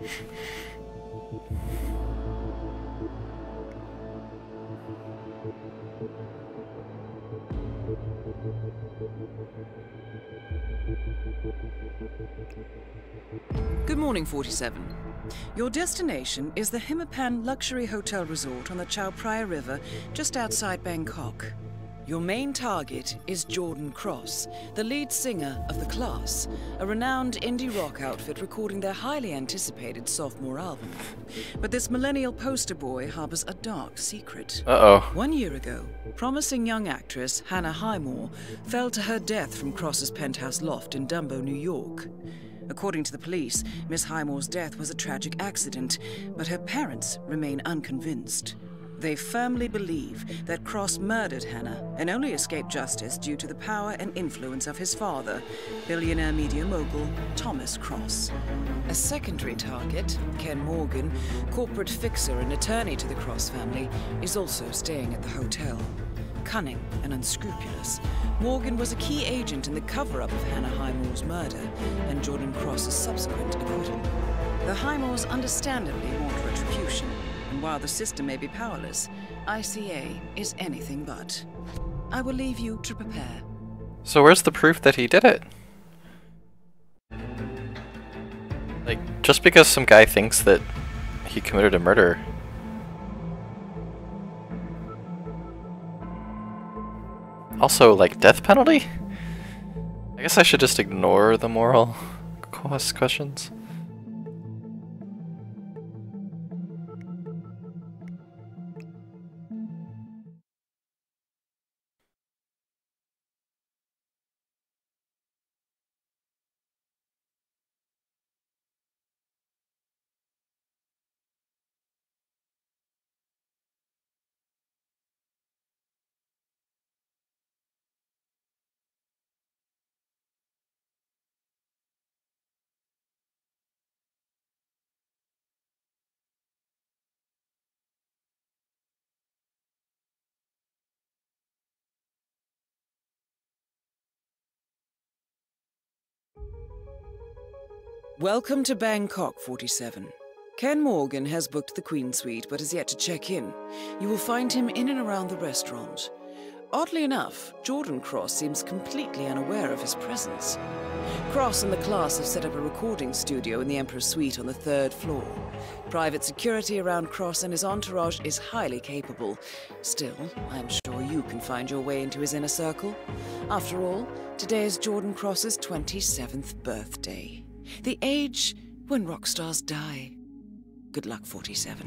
Good morning, 47. Your destination is the Himapan Luxury Hotel Resort on the Chao Phraya River, just outside Bangkok. Your main target is Jordan Cross, the lead singer of The Class, a renowned indie rock outfit recording their highly anticipated sophomore album. But this millennial poster boy harbors a dark secret. Uh-oh. 1 year ago, promising young actress Hannah Highmore fell to her death from Cross's penthouse loft in Dumbo, New York. According to the police, Miss Highmore's death was a tragic accident, but her parents remain unconvinced. They firmly believe that Cross murdered Hannah and only escaped justice due to the power and influence of his father, billionaire media mogul Thomas Cross. A secondary target, Ken Morgan, corporate fixer and attorney to the Cross family, is also staying at the hotel. Cunning and unscrupulous, Morgan was a key agent in the cover-up of Hannah Highmore's murder and Jordan Cross's subsequent acquittal. The Highmores understandably want retribution, and while the system may be powerless, ICA is anything but. I will leave you to prepare. So where's the proof that he did it? Like, just because some guy thinks that he committed a murder. Also, like, death penalty? I guess I should just ignore the moral questions. Welcome to Bangkok, 47. Ken Morgan has booked the Queen Suite but has yet to check in. You will find him in and around the restaurant. Oddly enough, Jordan Cross seems completely unaware of his presence. Cross and The Class have set up a recording studio in the Emperor's Suite on the 3rd floor. Private security around Cross and his entourage is highly capable. Still, I'm sure you can find your way into his inner circle. After all, today is Jordan Cross's 27th birthday. The age when rock stars die. Good luck, 47.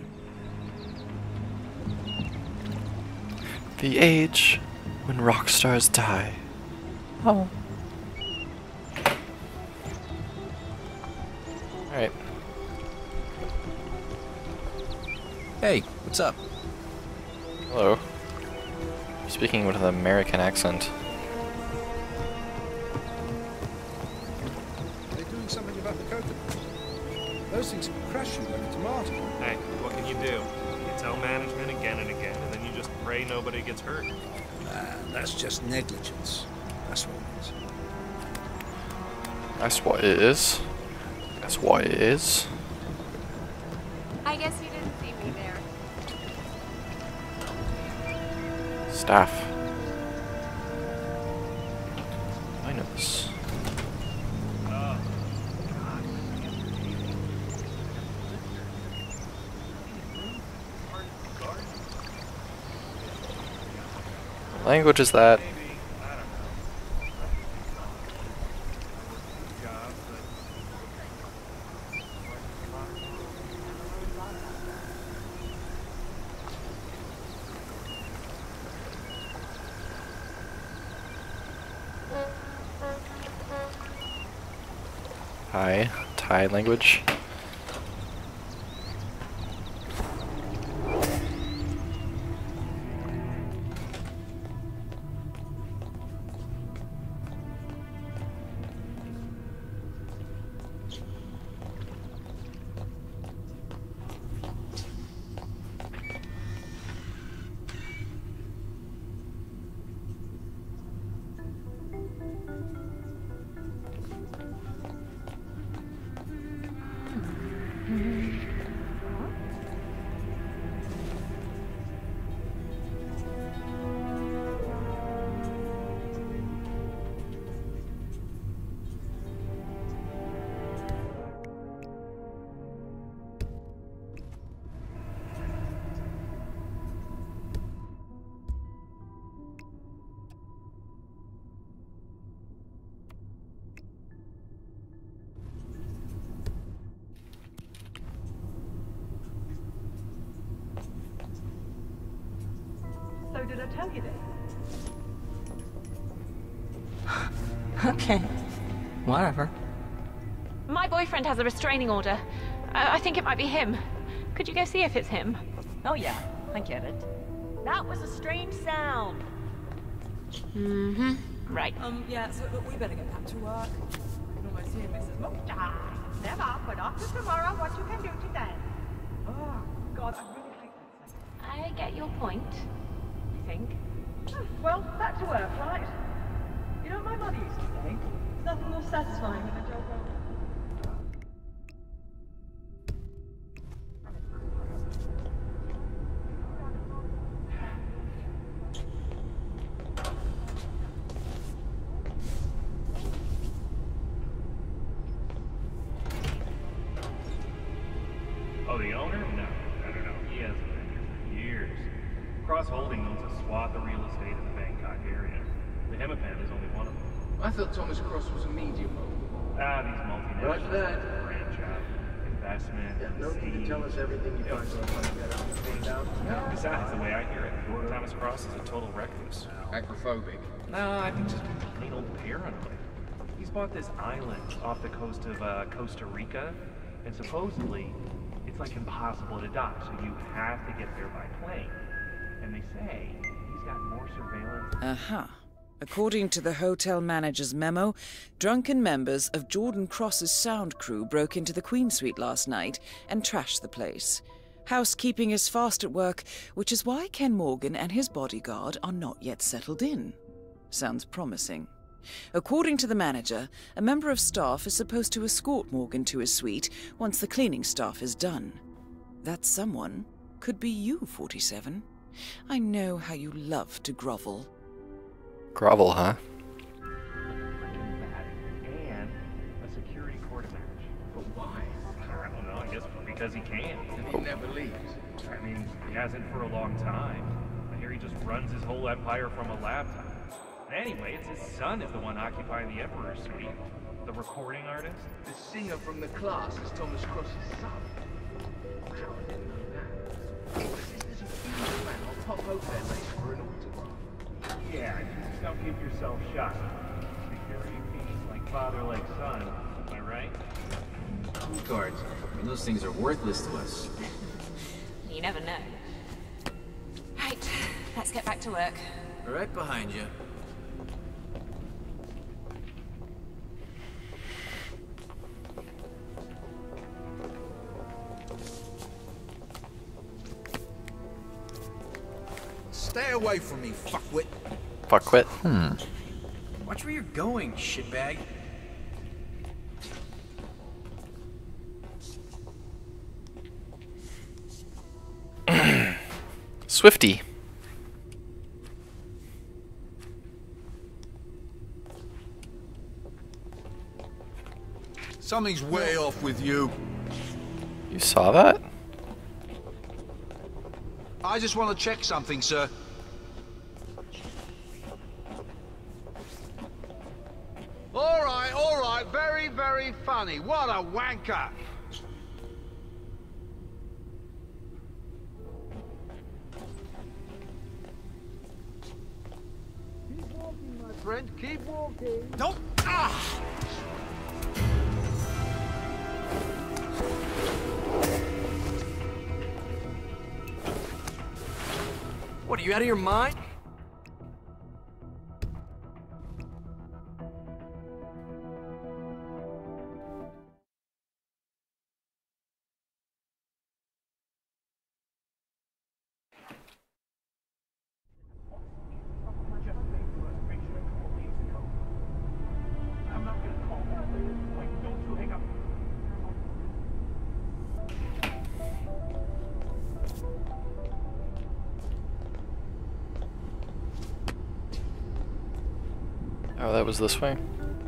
The age when rock stars die. Oh. Alright. Hey, what's up? Hello. Speaking with an American accent. Something about the coconut. Those things can crush you like a tomato. Hey, what can you do? You tell management again and again, and then you just pray nobody gets hurt. That's just negligence. That's what it is. That's what it is. That's what it is. I guess you didn't see me there. Staff. I know this. What language is that? Thai language. So did I tell you this? Okay. Whatever. My boyfriend has a restraining order. I think it might be him. Could you go see if it's him? Oh yeah, I get it. That was a strange sound. Mm-hmm. Right. Yeah, so look, we better get back to work. I can almost hear Mrs. Never, but after tomorrow, what you can do today? Oh, God, I really hate that thing. I get your point, I think. Well, back to work, right? You know what my mother used to say? There's nothing more satisfying than a job well done. Oh, the owner? No, I don't know. He hasn't been here for years. Cross Holding owns a swath of real estate in the Bangkok area. The Hemapan is only one of them. I thought Thomas Cross was a medium. These multinationals Right there. branch out. Investment, No need to tell us everything you find out. Besides, the way I hear it, Thomas Cross is a total recluse. Acrophobic. No, I think just plain old paranoid. He's bought this island off the coast of Costa Rica, and supposedly it's like impossible to dock, so you have to get there by plane. And they say he's got more surveillance. Aha. According to the hotel manager's memo, drunken members of Jordan Cross's sound crew broke into the Queen Suite last night and trashed the place. Housekeeping is fast at work, which is why Ken Morgan and his bodyguard are not yet settled in. Sounds promising. According to the manager, a member of staff is supposed to escort Morgan to his suite once the cleaning staff is done. That someone could be you, 47. I know how you love to grovel. Grovel, huh? And a security court match. But why? I don't know, I guess because he can. And he never leaves. I mean, he hasn't for a long time. I hear he just runs his whole empire from a laptop. Anyway, it's his son is the one occupying the Emperor's suite. The recording artist. The singer from the class is Thomas Cross's son. Wow, I didn't know that. There's a huge amount of top hotel later for an autograph. Yeah, just don't give yourself shot. Security fees like father, like son. Am I right? Food cards. I mean, those things are worthless to us. You never know. Right, let's get back to work. Right behind you. Stay away from me, fuckwit. Fuckwit. Watch where you're going, shitbag. Swifty. Something's way off with you. You saw that? I just want to check something, sir. All right, very, very funny. What a wanker. Keep walking, my friend, keep walking. Don't! Ah! What, are you out of your mind? Oh, that was this way?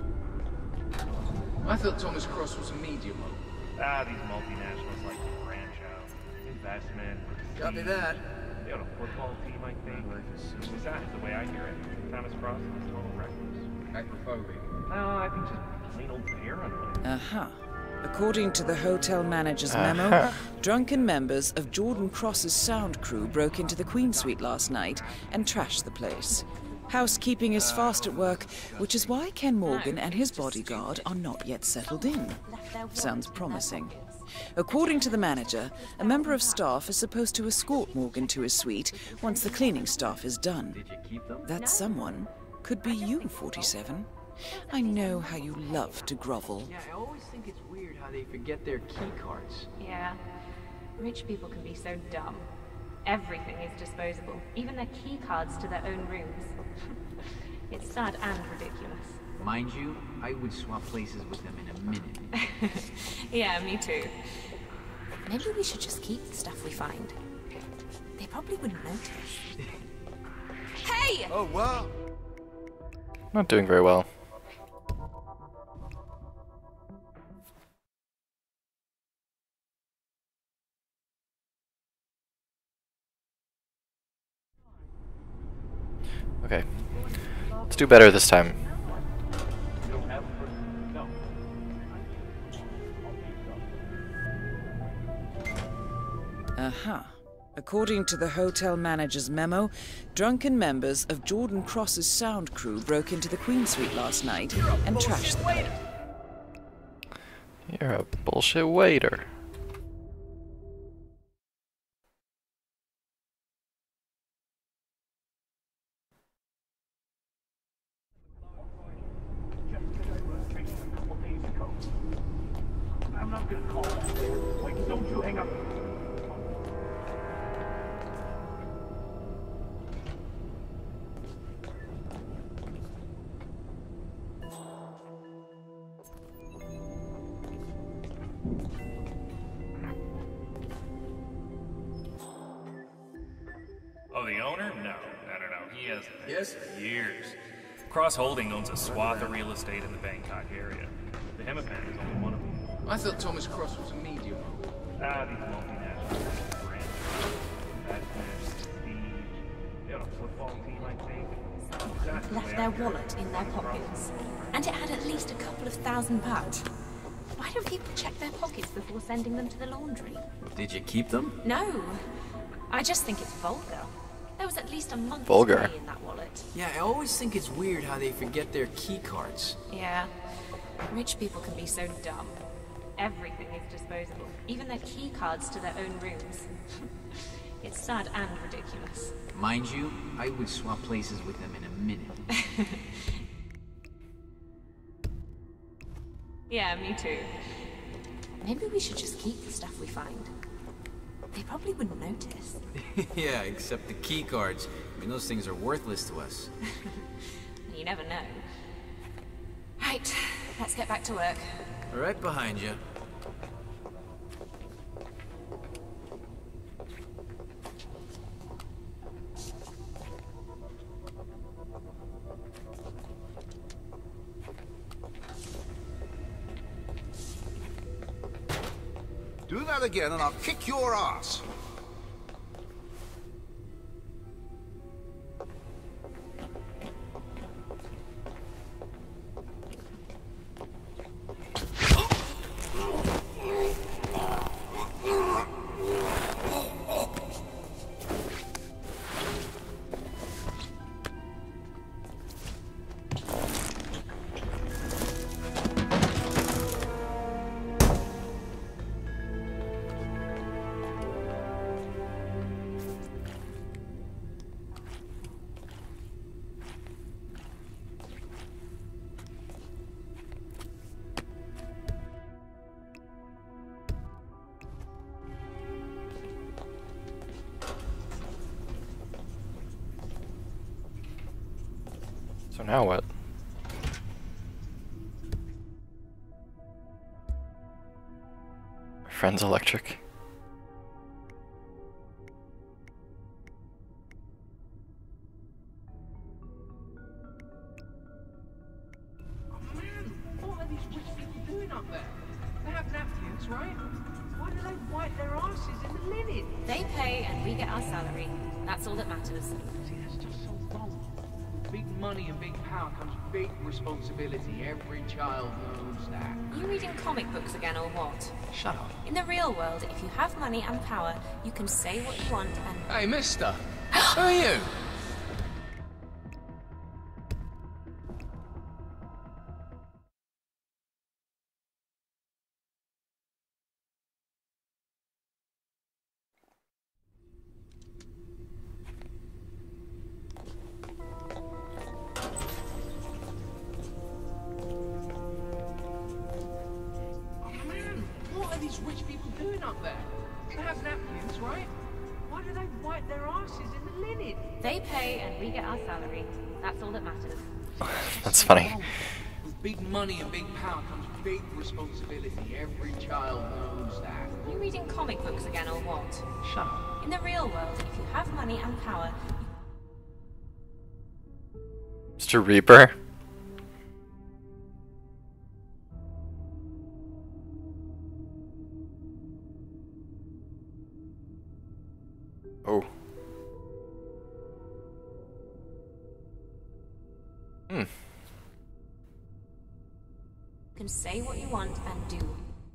I thought Thomas Cross was a medium. These multinationals like to branch out. Investment, Copy prestige. that. They own a football team, I think. Besides, the way I hear it, Thomas Cross is total reckless. Acrophobic. No, I think just plain old paranoid. Uh-huh. According to the hotel manager's memo, drunken members of Jordan Cross's sound crew broke into the Queen Suite last night and trashed the place. Housekeeping is fast at work, which is why Ken Morgan and his bodyguard are not yet settled in. Sounds promising. According to the manager, a member of staff is supposed to escort Morgan to his suite once the cleaning staff is done. Did you keep them? That someone could be you, 47. I know how you love to grovel. Yeah, I always think it's weird how they forget their key cards. Yeah. Rich people can be so dumb. Everything is disposable, even their key cards to their own rooms. It's sad and ridiculous. Mind you, I would swap places with them in a minute. Yeah, me too. Maybe we should just keep the stuff we find. They probably wouldn't notice. Hey! Oh, wow. Not doing very well. Okay. Let's do better this time. Uh-huh. According to the hotel manager's memo, drunken members of Jordan Cross's sound crew broke into the Queen Suite last night and trashed the place. You're a bullshit waiter. I'm not gonna call it. Wait, don't you hang up. Oh, the owner? No. He has Yes? for years. Cross Holding owns a swath of real estate in the Bangkok area. The Hemapan is only one of them. I thought Thomas Cross was a medium. These multinationals like to branch out. Investment, prestige. They own a football team, I think. Besides, the way Left I their hear it, wallet in their Thomas Cross pockets. And it had at least a couple of £1,000. Why don't people check their pockets before sending them to the laundry? Did you keep them? No. I just think it's vulgar. There was at least a month's Vulgar. pay in that wallet. Yeah, I always think it's weird how they forget their key cards. Yeah. Rich people can be so dumb. Everything is disposable, even their key cards to their own rooms. It's sad and ridiculous. Mind you, I would swap places with them in a minute. Yeah, me too. Maybe we should just keep the stuff we find. They probably wouldn't notice. Yeah, except the key cards. I mean, those things are worthless to us. You never know. Right, let's get back to work. Right behind you. Do that again and I'll kick your ass. So now what? My friend's electric. Why do they wipe their asses in the linen? They pay and we get our salary. That's all that matters. See, that's just so wrong. With big money and big power comes big responsibility. Every child knows that. You reading comic books again or what? Shut up. In the real world, if you have money and power, you can say what you want and... Hey, mister. Who are you? These rich people doing up there? They have napkins, right? Why do they wipe their asses in the linen? They pay and we get our salary. That's all that matters. That's funny. With big money and big power comes big responsibility. Every child knows that. You reading comic books again or what? Shut up. In the real world, if you have money and power... Mr. Reaper? Oh. You can say what you want and do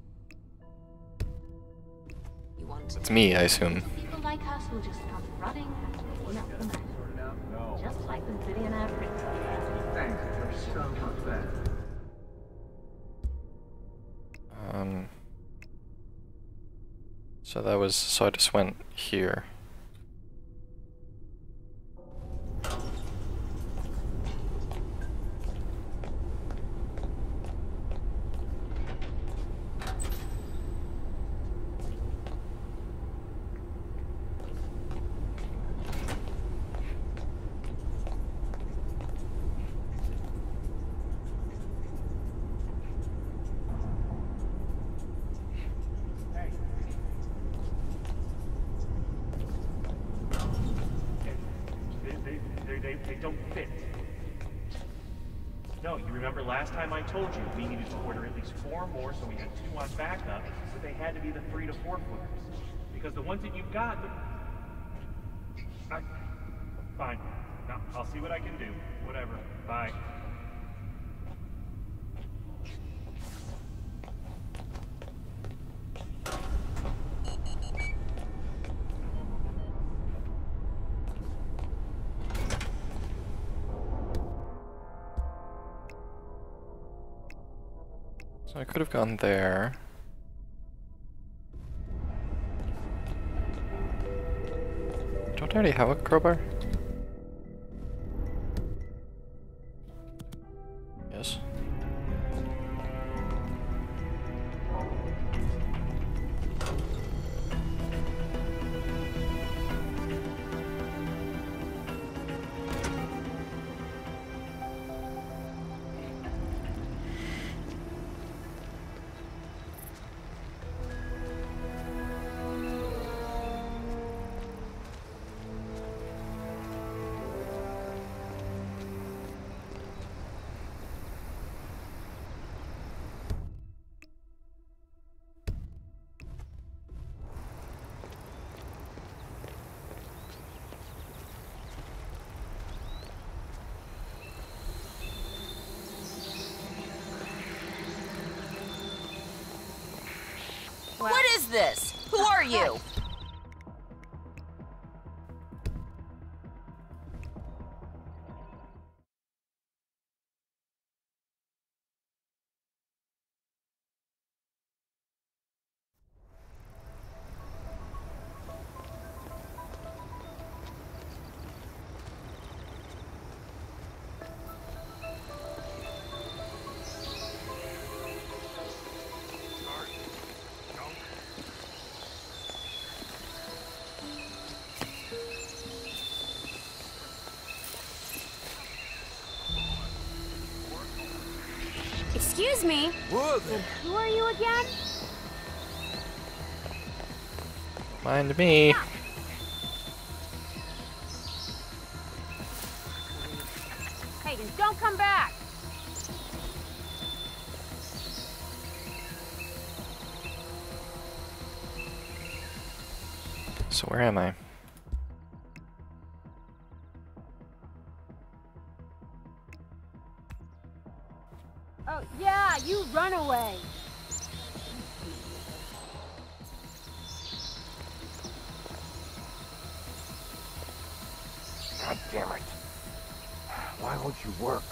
you want. It's me, I assume. People like us will just come running and clean up the mess. Just like the billionaire princess. Thanks, you're so much better. So that was, so I just went here. They don't fit. No, you remember last time I told you we needed to order at least 4 more, so we had 2 on backup, but they had to be the 3 to 4 footers. Because the ones that you've got, fine. No, I'll see what I can do. Whatever. Bye. So I could have gone there. Don't I already have a crowbar? Yes. What is this? Who are you? Excuse me. Who are you again? Mind me. Hayden, don't come back. So where am I? Oh, yeah, you run away. God damn it. Why won't you work?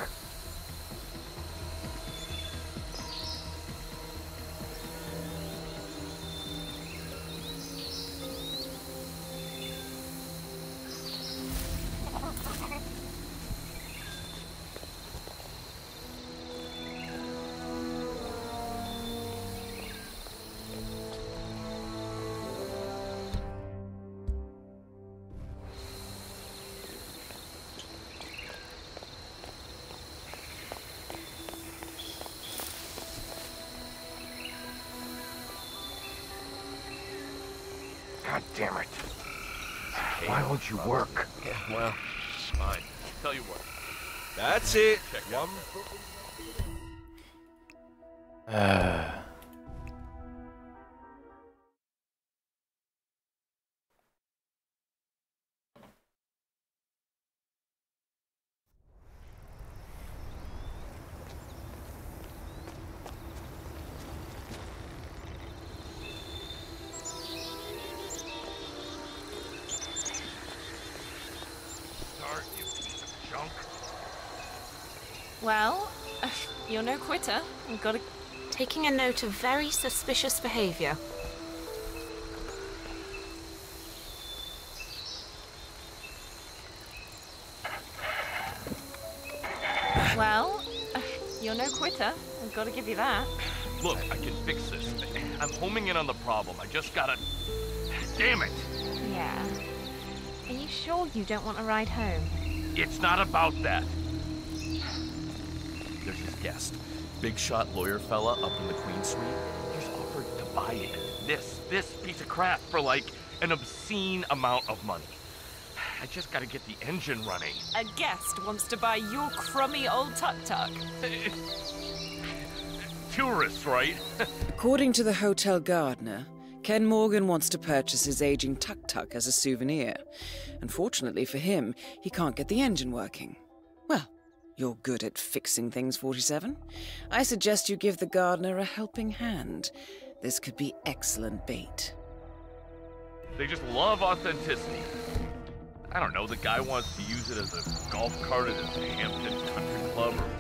God damn it. Why won't you work? Yeah, well, fine. Tell you what. That's it. Check one. Well, you're no quitter. You've got to... Taking a note of very suspicious behavior. Well, you're no quitter. I've got to give you that. Look, I can fix this. I'm homing in on the problem. I just gotta... Damn it! Yeah. Are you sure you don't want a ride home? It's not about that. There's his guest. Big shot lawyer fella up in the Queen Suite. He's offered to buy it. This piece of crap for like an obscene amount of money. I just gotta get the engine running. A guest wants to buy your crummy old tuk-tuk. Tourists, right? According to the hotel gardener, Ken Morgan wants to purchase his aging tuk-tuk as a souvenir. Unfortunately for him, he can't get the engine working. Well, you're good at fixing things, 47. I suggest you give the gardener a helping hand. This could be excellent bait. They just love authenticity. I don't know, the guy wants to use it as a golf cart at his Hampton Country Club or...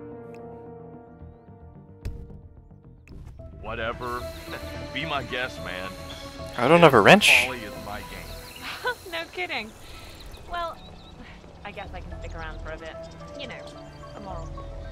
whatever. Be my guest, man. I don't have a wrench. Folly is my game. No kidding. Well, I guess I can stick around for a bit. You know, a moral.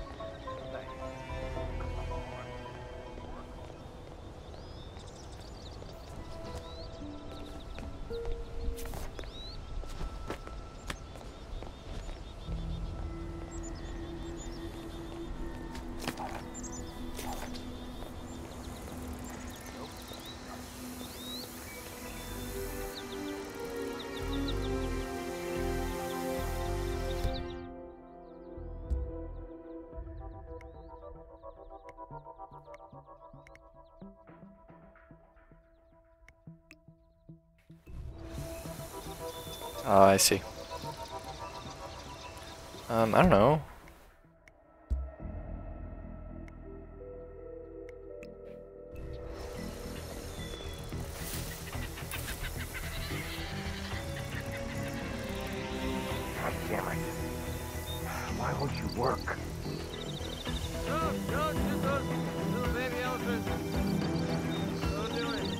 Oh, I see. I don't know. God damn it. Why won't you work? Little baby elephant. Don't do it.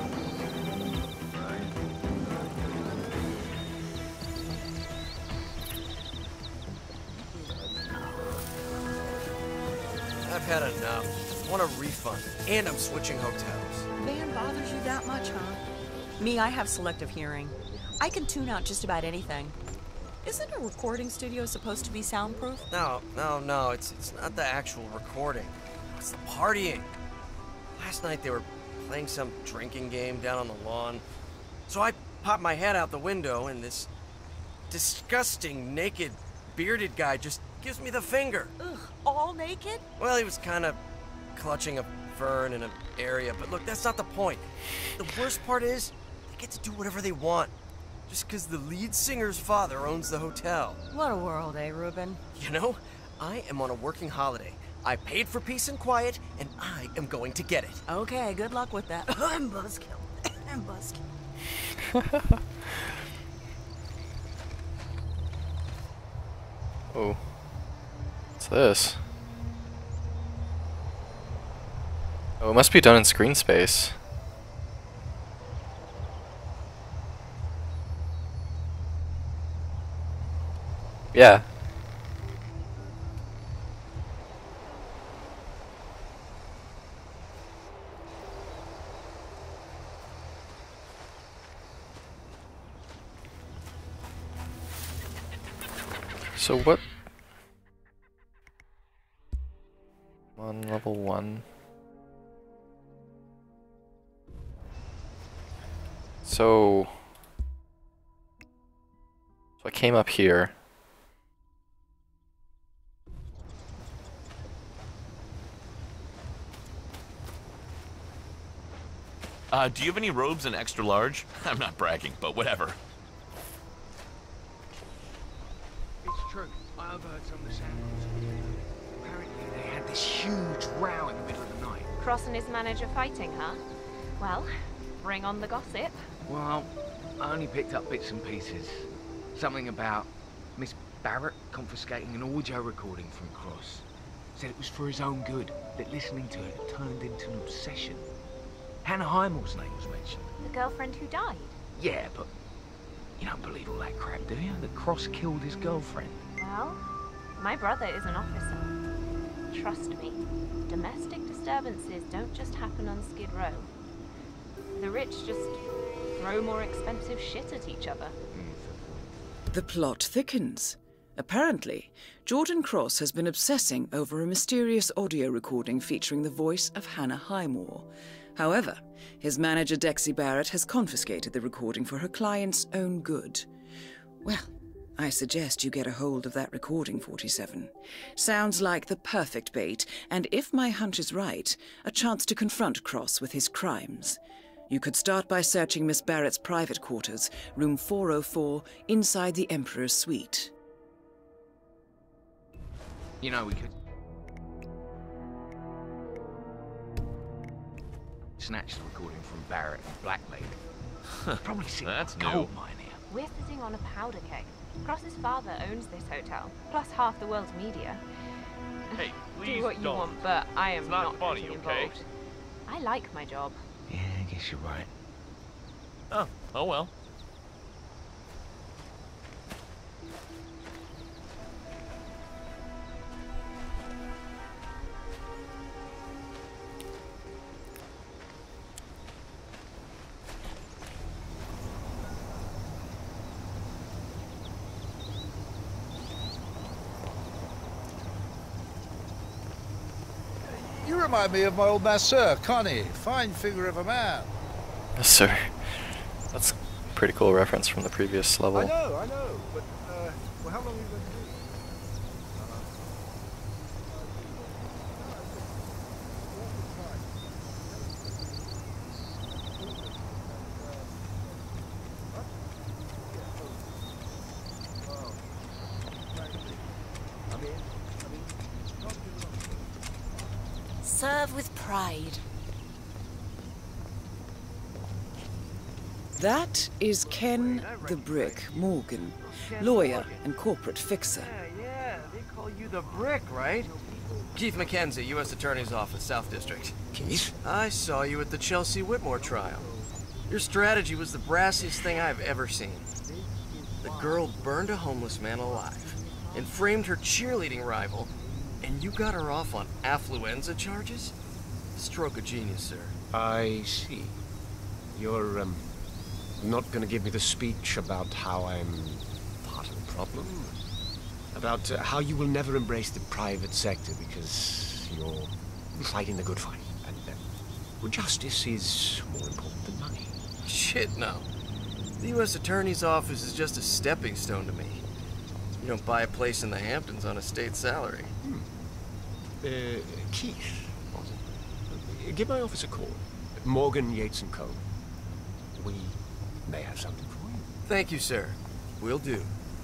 I've had enough. I want a refund. And I'm switching hotels. Van bothers you that much, huh? Me, I have selective hearing. I can tune out just about anything. Isn't a recording studio supposed to be soundproof? No. It's not the actual recording. It's the partying. Last night they were playing some drinking game down on the lawn. So I popped my head out the window and this disgusting, naked, bearded guy just gives me the finger. Ugh, all naked? Well, he was kind of clutching a fern in an area, but look, that's not the point. The worst part is, they get to do whatever they want. Just because the lead singer's father owns the hotel. What a world, eh, Ruben? You know, I am on a working holiday. I paid for peace and quiet, and I am going to get it. Okay, good luck with that. I'm buzzkill. I'm buzzkill. Oh. What's this? Oh, it must be done in screen space. Yeah. So what? On level 1. So I came up here. Do you have any robes in extra large? I'm not bragging, but whatever. It's true. I overheard some of the sounds. Apparently they had this huge row in the middle of the night. Cross and his manager fighting, huh? Well, bring on the gossip. Well, I only picked up bits and pieces. Something about Miss Barrett confiscating an audio recording from Cross. Said it was for his own good, that listening to it had turned into an obsession. Hannah Highmore's name was mentioned. The girlfriend who died? Yeah, but you don't believe all that crap, do you? That Cross killed his girlfriend. Well, my brother is an officer. Trust me, domestic disturbances don't just happen on Skid Row. The rich just throw more expensive shit at each other. The plot thickens. Apparently, Jordan Cross has been obsessing over a mysterious audio recording featuring the voice of Hannah Highmore. However, his manager Dexy Barrett has confiscated the recording for her client's own good. Well, I suggest you get a hold of that recording, 47. Sounds like the perfect bait, and if my hunch is right, a chance to confront Cross with his crimes. You could start by searching Miss Barrett's private quarters, room 404, inside the Emperor's suite. You know, we could snatch the recording from Barrett and blackmail him. Probably see That's a gold mine here. We're sitting on a powder keg. Cross's father owns this hotel, plus half the world's media. Hey, please do what you don't. want, but I am It's not not funny, getting okay? involved. I like my job. Yeah, I guess you're right. Oh well. You remind me of my old masseur, Connie. Fine figure of a man. Yes, sir. That's a pretty cool reference from the previous level. I know, but, well, how long have you been doing? Serve with pride. That is Ken the Brick Morgan, lawyer and corporate fixer. Yeah, they call you the Brick, right? Keith McKenzie, U.S. Attorney's Office, South District. Keith? I saw you at the Chelsea Whitmore trial. Your strategy was the brassiest thing I've ever seen. The girl burned a homeless man alive and framed her cheerleading rival, and you got her off on affluenza charges? Stroke of genius, sir. I see. You're, not gonna give me the speech about how I'm part of the problem? About how you will never embrace the private sector because you're fighting the good fight. And well, justice is more important than money. Shit, no. The U.S. Attorney's Office is just a stepping stone to me. You don't buy a place in the Hamptons on a state salary. Keith, give my office a call. Morgan, Yates & Co. We may have something for you. Thank you, sir. Will do.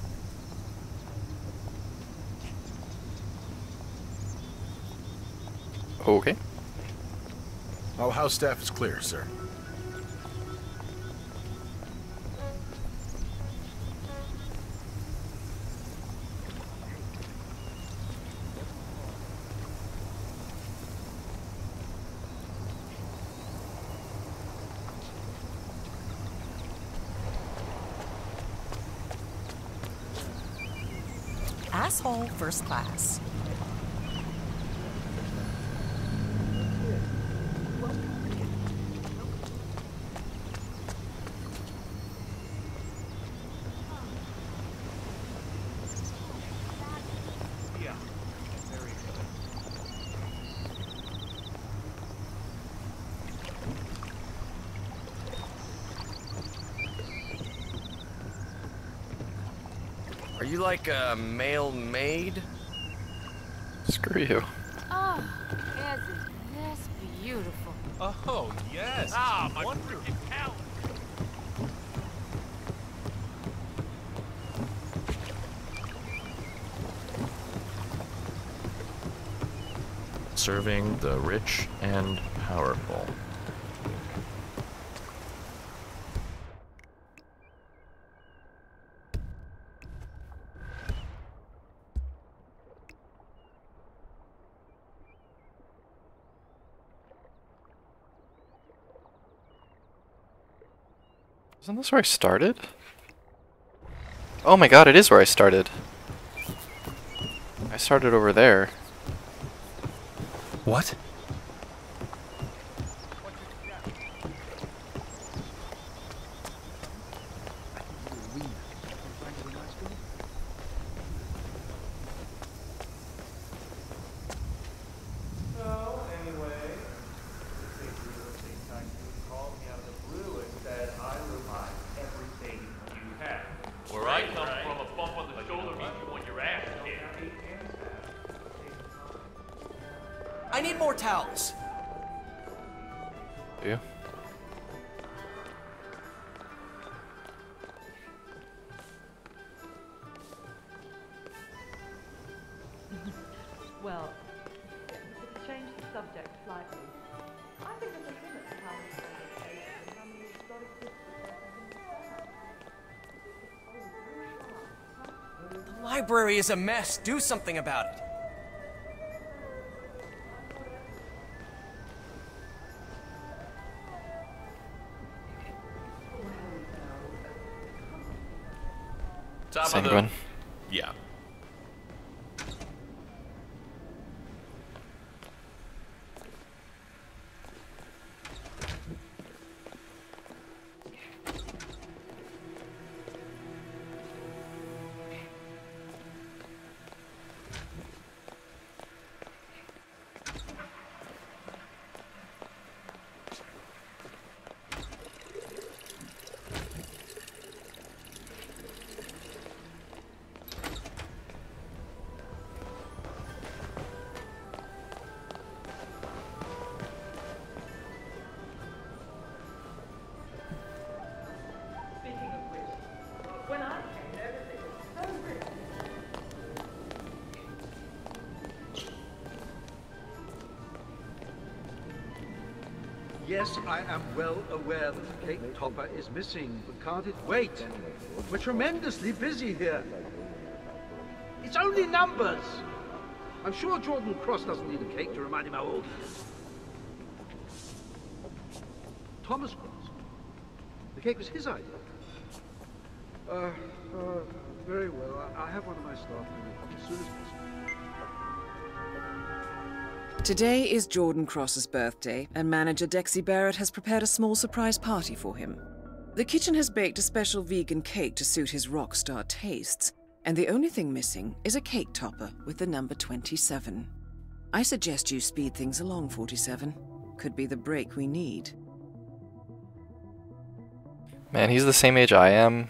Okay. Our house staff is clear, sir. Asshole first class. Are you like a male maid? Screw you. Oh, isn't this beautiful? Oh, yes. Ah, my freaking cow! Serving the rich and powerful. Isn't this where I started? Oh my god, it is where I started. I started over there. What? So, anyway, the big real estate tycoon called me out of the blue and said I would buy everything you have. Where I come from, a bump on the shoulder means you want your ass kicked. I need more towels. Do you? Well, to change the subject slightly, I think there's a limit to how much and how many exotic The library is a mess. Do something about it. Top Sanguine. of the... Yeah. Speaking of which, when I came, everything was so rich. Yes, I am well aware that the cake topper is missing, but can't it wait? We're tremendously busy here. It's only numbers. I'm sure Jordan Cross doesn't need a cake to remind him how old he is. Thomas Cross. The cake was his idea. Very well. I'll have one of my staff bring it up as soon as possible. Today is Jordan Cross's birthday, and manager Dexy Barrett has prepared a small surprise party for him. The kitchen has baked a special vegan cake to suit his rock star tastes, and the only thing missing is a cake topper with the number 27. I suggest you speed things along, 47. Could be the break we need. Man, he's the same age I am.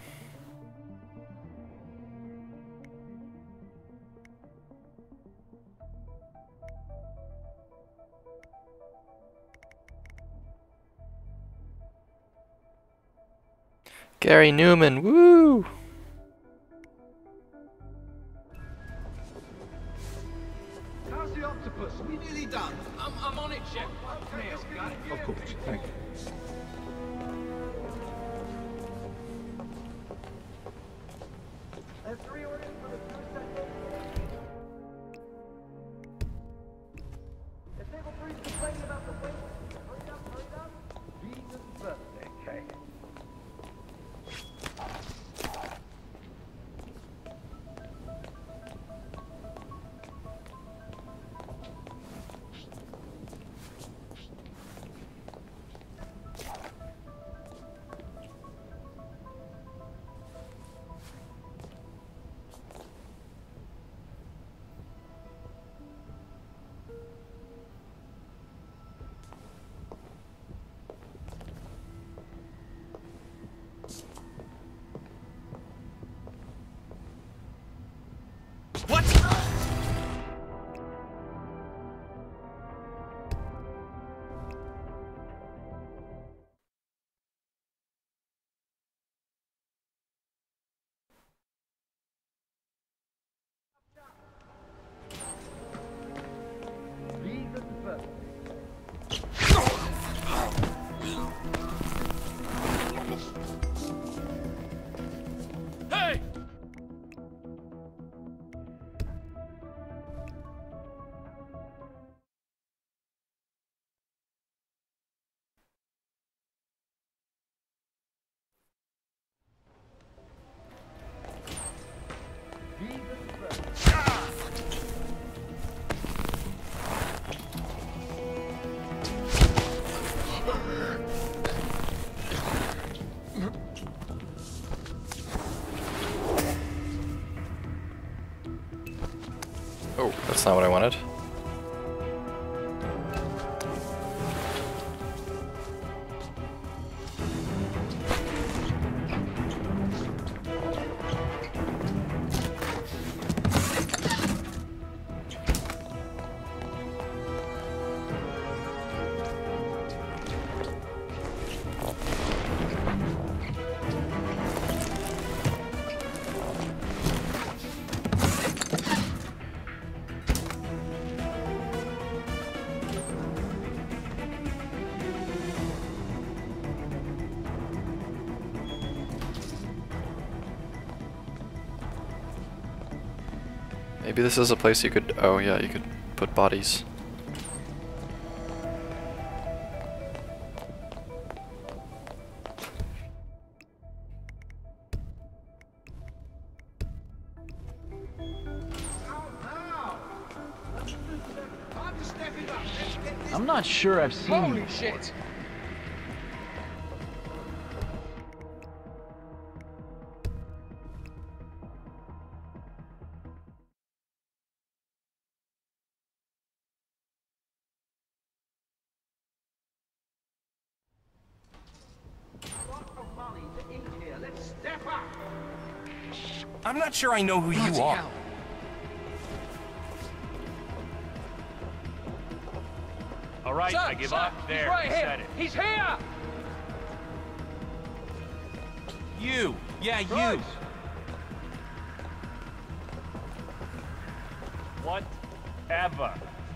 Gary Newman, woo! How's the octopus? Are we nearly done? I'm on it, Chef. Nail, got it? Of course, thank you. Hey! Oh, that's not what I wanted. Maybe this is a place you could, oh yeah, you could put bodies. I'm not sure I've seen you before. Shit! I'm not sure I know who you are. All right, Sir, I give sir, up. he's There, right you here. said it. He's here! You! Yeah, you! Right. Whatever.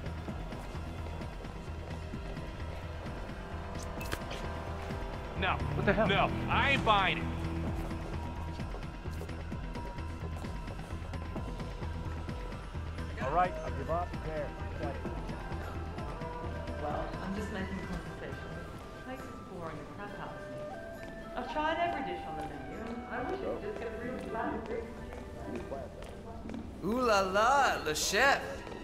No. What the hell? No, I ain't buying it. All right, I give up. There, you said it. Well, I'm just making conversation. This place is boring as crap house to me. I've tried every dish on the menu, and I wish it would just get real flat and great. Ooh la la, le chef.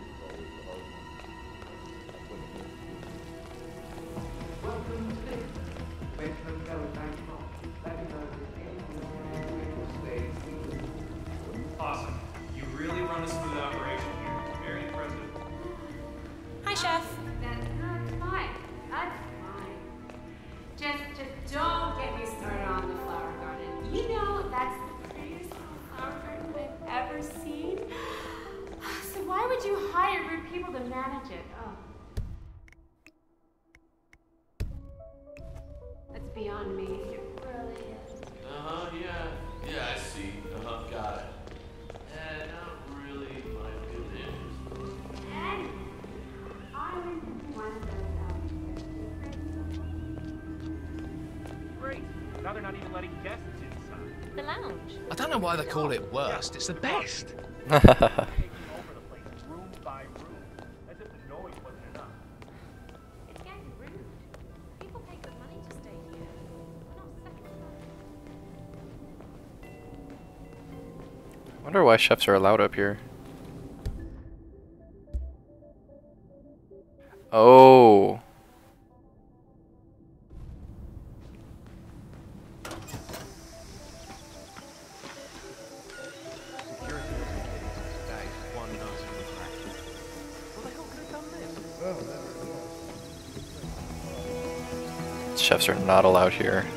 Awesome. You really run a smooth operation here. Very impressive. Hi, Chef. That's fine. That's fine. Just don't get me started on the flower garden. You know, that's the prettiest little flower garden I've ever seen. So why would you hire rude people to manage it? Oh. That's beyond me. It really is. they're not even letting guests inside. The lounge. I don't know why they call it worst. It's the best. Room by room, as if the noise wasn't enough. It's getting rude. People pay good money to stay here. We're not second I wonder why chefs are allowed up here. Oh. Chefs are not allowed here.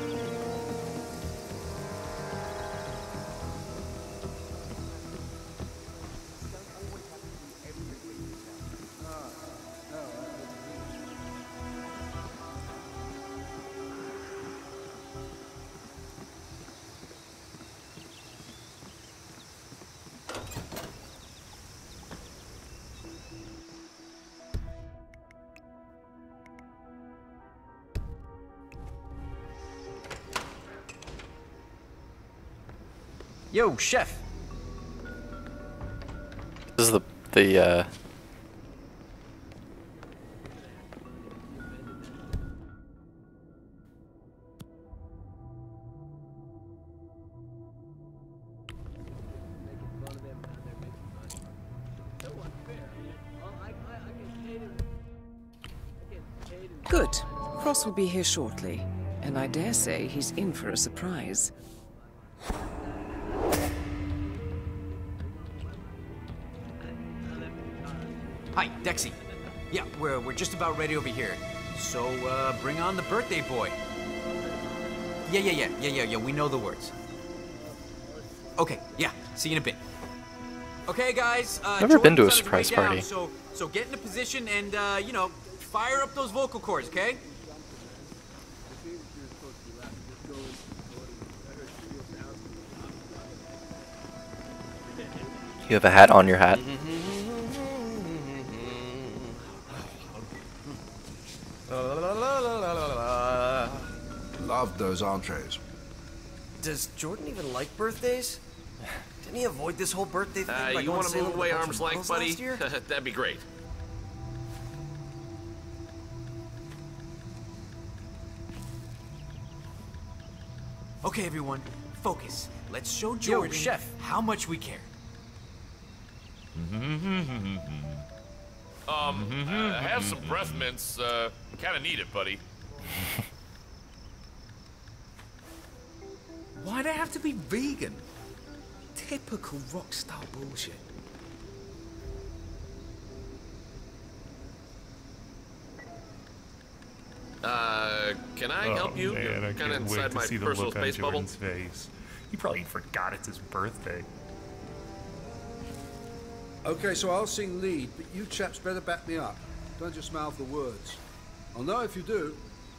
Yo, chef. This is the Good. Cross will be here shortly, and I dare say he's in for a surprise. Hi, Dexy. Yeah, we're just about ready over here. So, bring on the birthday boy. Yeah, we know the words. Okay, yeah, see you in a bit. Okay, guys, Never been to a Jordan's on his surprise way down, party. So get into position and, you know, fire up those vocal cords, okay? You have a hat on your hat. Love those entrees. Does Jordan even like birthdays? Didn't he avoid this whole birthday thing by You going want to sailing move with away a bunch arm's of length, girls buddy? last year? That'd be great. Okay, everyone, focus. Let's show Jordan chef. how much we care. Have some breath mints. Kind of need it, buddy. Why'd I have to be vegan? Typical rock star bullshit. Can I help you? Man, I You're kind can't of wait inside to my see the personal look on space bubble. Jordan's face. He probably forgot it's his birthday. Okay, so I'll sing lead, but you chaps better back me up. Don't just mouth the words. I'll know if you do.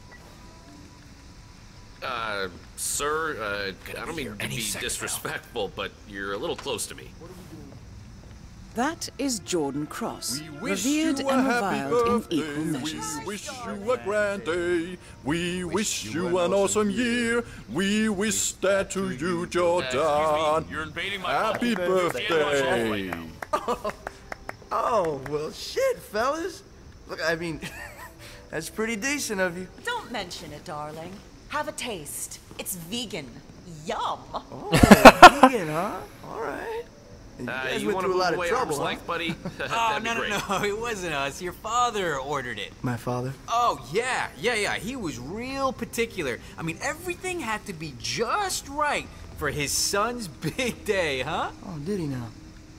Sir, I don't mean to be disrespectful, but you're a little close to me. That is Jordan Cross, wish revered you a and happy reviled in birthday. equal measures. We wish you a grand day. We wish you an awesome year. We wish that to you, Jordan. You're invading my Happy bubble. You can't watch all right birthday. now. Oh, well, shit, fellas. Look, I mean, that's pretty decent of you. Don't mention it, darling. Have a taste. It's vegan. Yum. Oh, vegan, huh? All right. You guys You went want to through a move lot of away trouble, arm's huh? length, buddy? Oh, That'd be no, great. no, it wasn't us. Your father ordered it. My father? Oh, yeah. He was real particular. I mean, everything had to be just right for his son's big day, huh? Oh, did he now?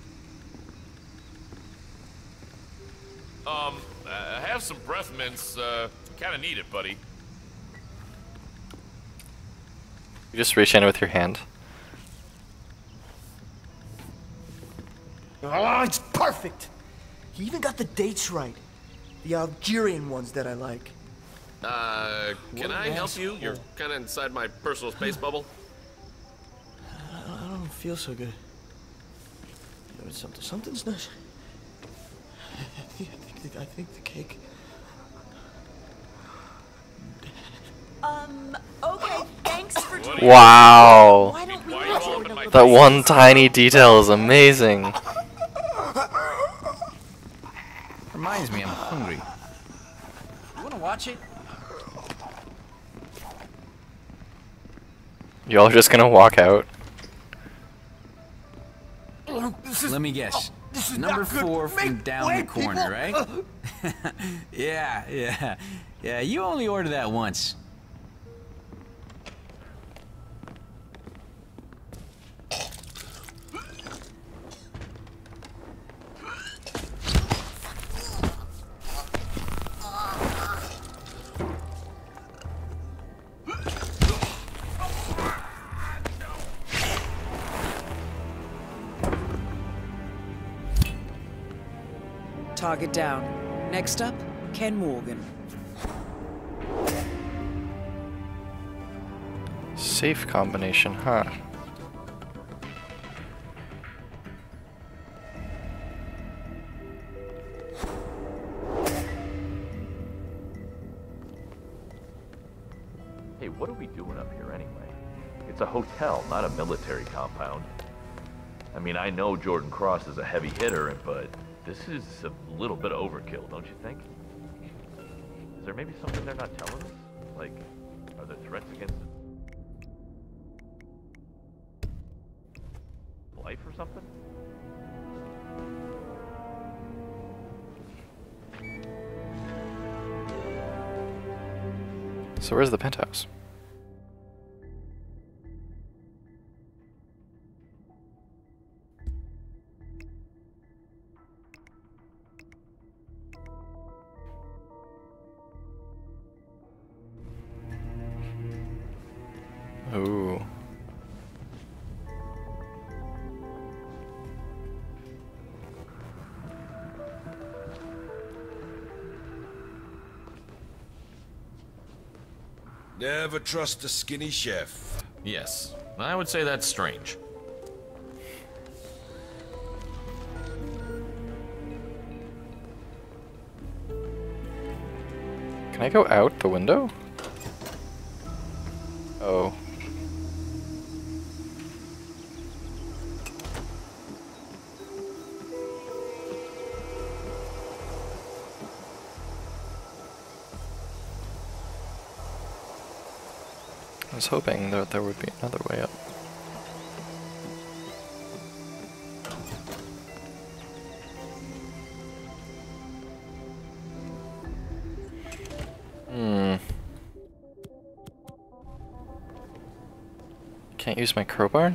Have some breath mints. Kind of need it, buddy. You just reach in with your hand. Oh, it's perfect. He even got the dates right. The Algerian ones that I like. Can I help you? You're kind of inside my personal space bubble. I don't feel so good. You know, something's not. I think the cake. Okay, thank Thanks for Wow. Why don't we let Jordan a That one tiny detail is amazing. Reminds me, I'm hungry. You wanna watch it? Y'all just gonna walk out? Let me guess. Number 4 from down the corner, right? Yeah. You only order that once. Target down. Next up, Ken Morgan. Safe combination, huh? Hey, what are we doing up here anyway? It's a hotel, not a military compound. I mean, I know Jordan Cross is a heavy hitter, but this is a little bit of overkill, don't you think? Is there maybe something they're not telling us? Like, are there threats against life or something? So where's the penthouse? Ooh. Never trust a skinny chef. Yes, I would say that's strange. Can I go out the window? Oh. I was hoping that there would be another way up. Can't use my crowbar?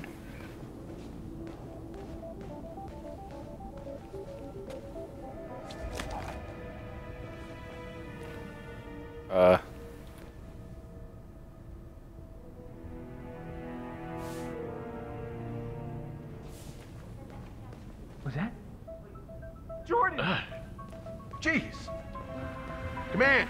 Was that? Jordan! Jeez! Come in!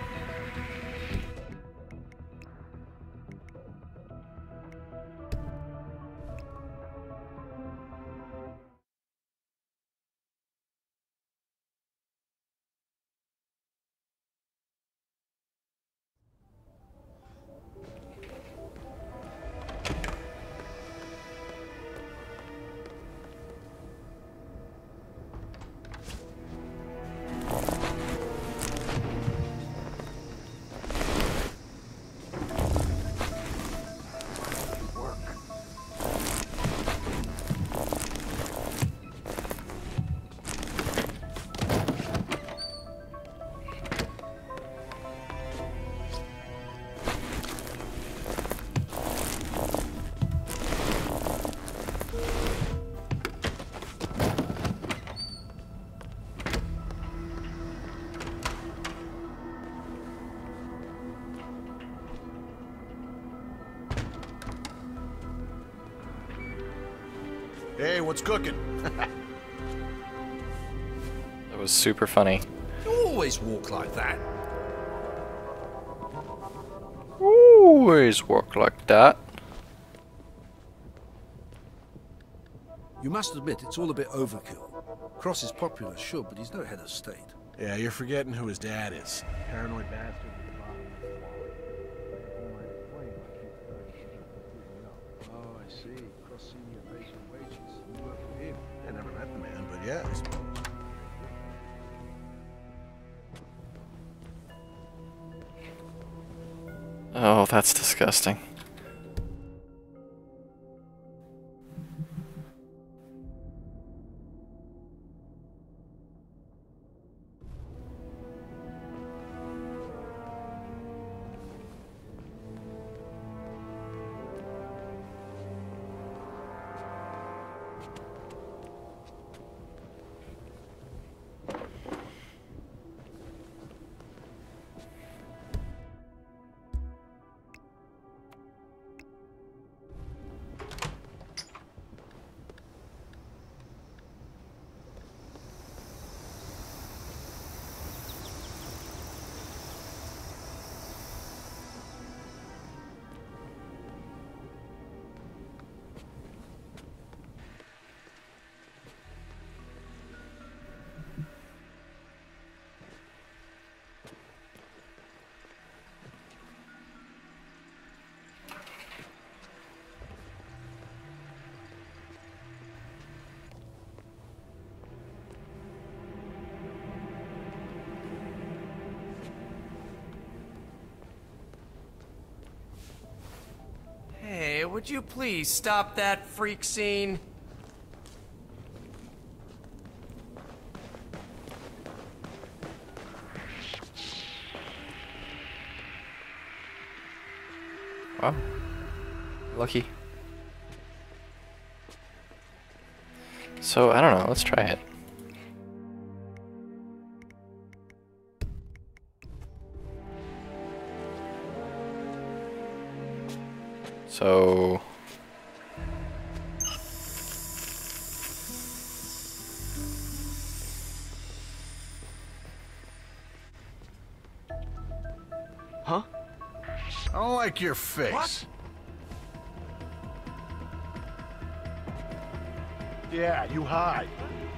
Hey, what's cooking? That was super funny. You always walk like that. Always walk like that. You must admit, it's all a bit overkill. Cross is popular, sure, but he's no head of state. Yeah, you're forgetting who his dad is. Paranoid bastard. I see. Cross Senior pays your wages. You work for him. I never met the man, but yeah, I suppose. Oh, that's disgusting. Hey, would you please stop that freak scene? Wow. Lucky. So, I don't know, let's try it. So... Huh? I don't like your face. What? Yeah, you hide.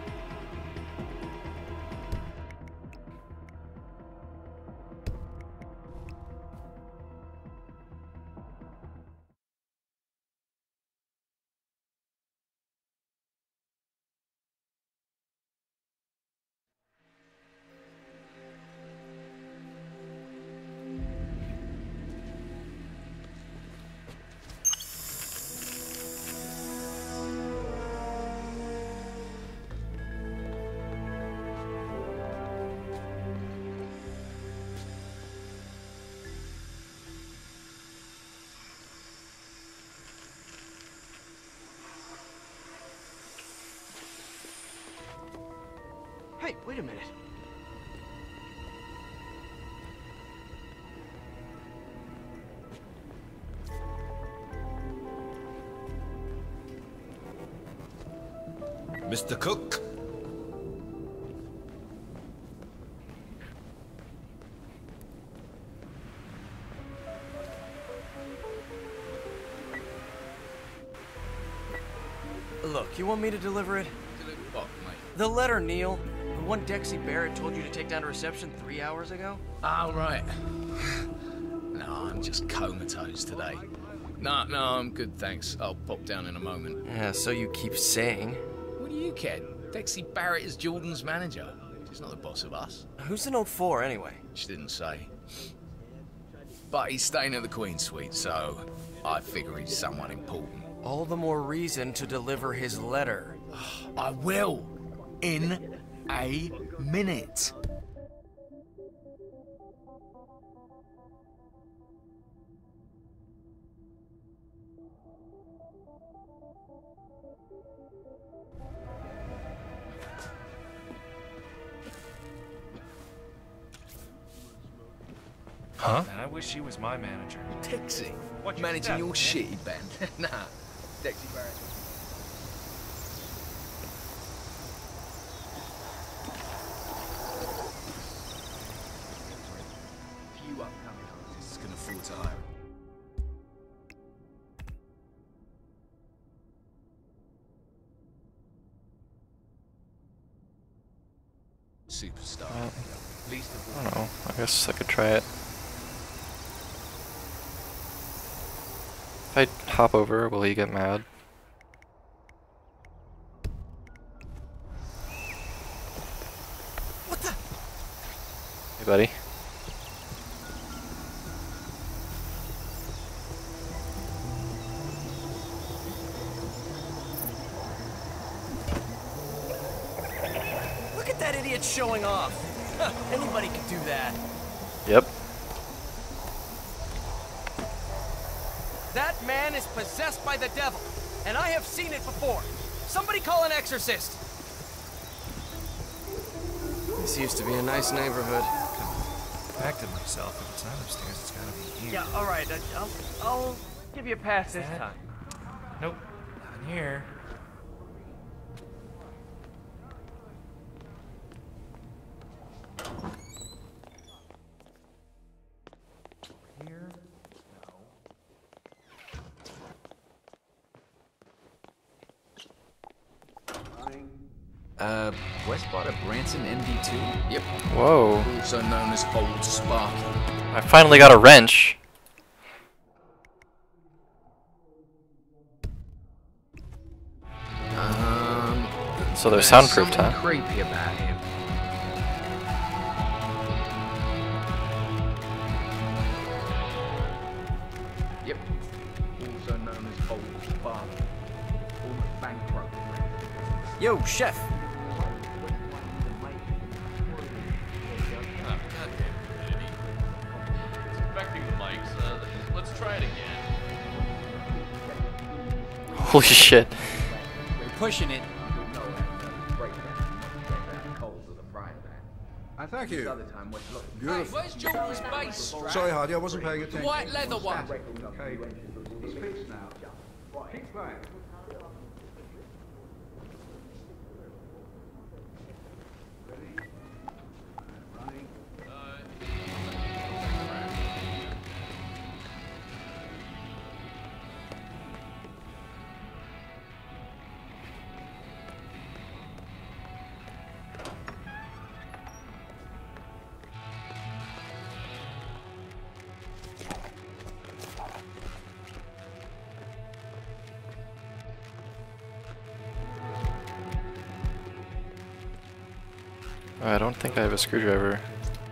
Hey, wait a minute. Mr. Cook? Look, you want me to deliver it? Deliver what, mate? The letter, Neil. The one Dexy Barrett told you to take down to reception 3 hours ago? Oh, right. No, I'm just comatose today. No, I'm good, thanks. I'll pop down in a moment. Yeah, so you keep saying. What do you care? Dexy Barrett is Jordan's manager. She's not the boss of us. Who's the note for, anyway? She didn't say. But he's staying at the Queen Suite, so I figure he's someone important. All the more reason to deliver his letter. I will. In a minute. Huh? Man, I wish she was my manager. Dexy? What's Managing your step, shitty band? Nah. Dexy Barrett's few upcoming artists can afford to hire. Superstar. Least of I don't know. I guess I could try it. If I hop over, will he get mad? What the? Hey, buddy. Look at that idiot showing off. Anybody could do that. Yep. That man is possessed by the devil, and I have seen it before. Somebody call an exorcist. This used to be a nice neighborhood. Acted myself. If it's not upstairs, it's gotta be here. Yeah, all right. I'll give you a pass this time. Nope, not in here. Here? West bought a Branson MD2? Yep. Whoa. Also known as Old Sparky. I finally got a wrench. So they're soundproofed, huh? Creepy about him. Yep. Also known as Old Sparky. Almost bankrupt. Yo, chef. It's affecting the mics. Let's try it again. Holy shit. You're pushing it. Thank you. Hey, where's Jordan's base? Sorry, Hardy, I wasn't paying attention. The white leather one. Okay, he's fixed now. Keep playing. I don't think I have a screwdriver.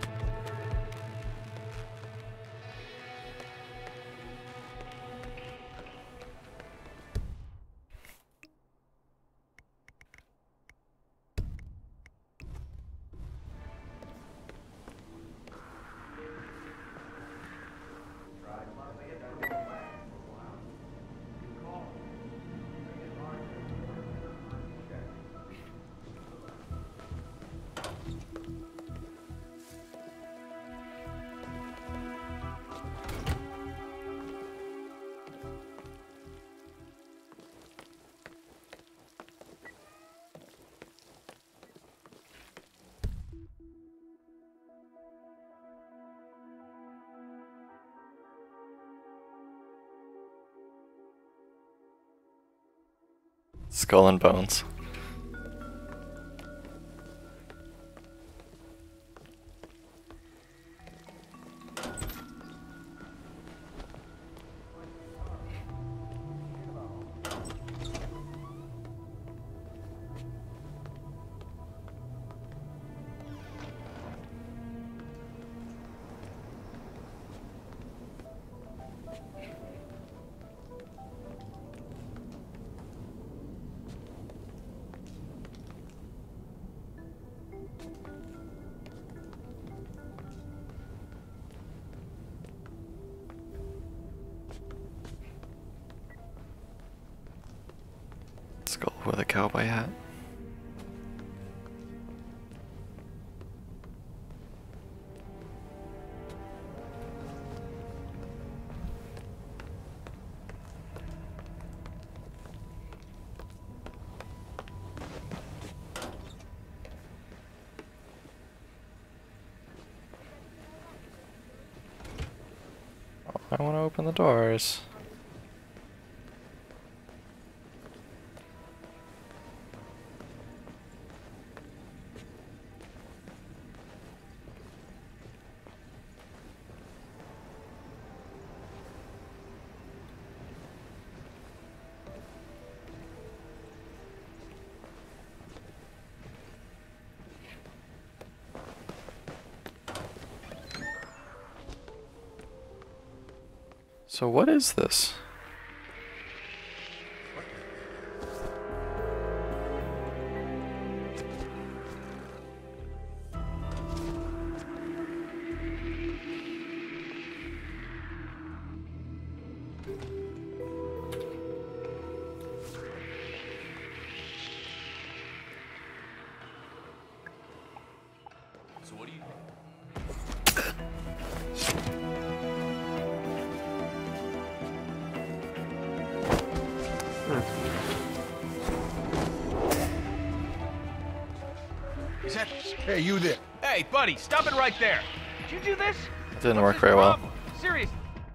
Skull and Bones. Skull with a cowboy hat. I want to open the doors. So what is this? So what do you Is that... Hey, you there. Hey, buddy, stop it right there. Did you do this? It didn't work very well. Serious.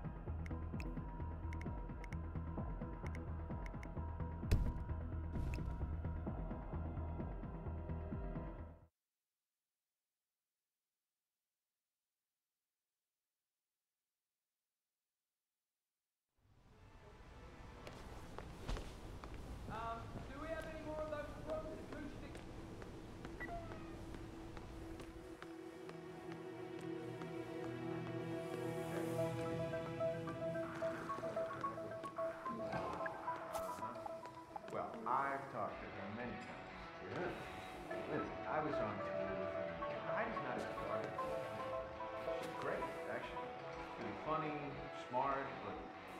Well, I've talked to her many times. Yeah. Listen, I was on tour with her. Heidi's not as started. She's great, actually. Really funny, smart, but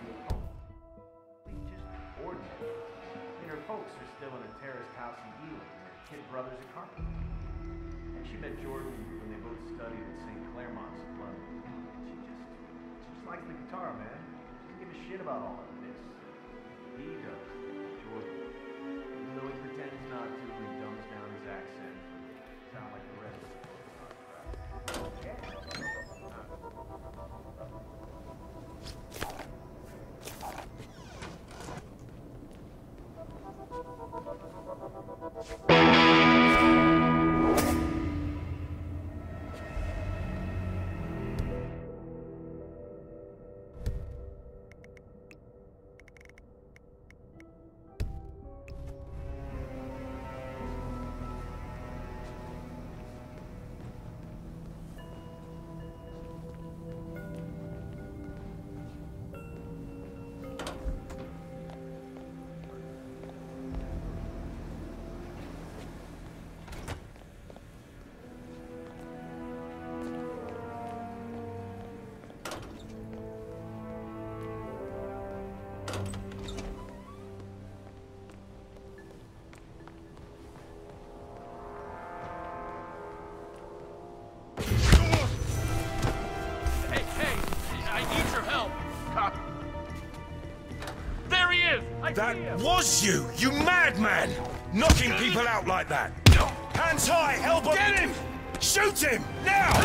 just ordinary. I mean, her folks are still in a terraced house in Ealing, and her kid brother's a carpenter. And she met Jordan when they both studied at St. Claremont's in London. She just likes the guitar, man. She doesn't give a shit about all of this. He does. Jordan. Even though he pretends not to and dumbs down his accent to sound like the rest of us. That was you, you madman! Knocking people out like that! Hands high, elbow... Get him! Shoot him! Now!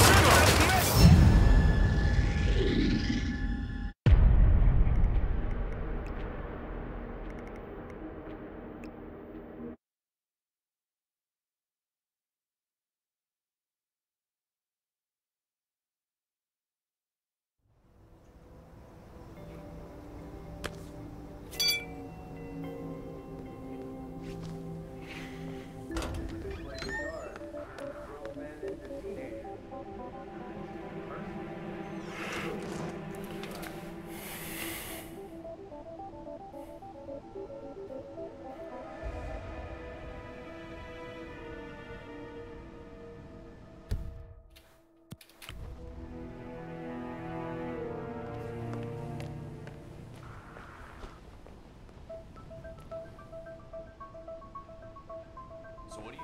So what do you...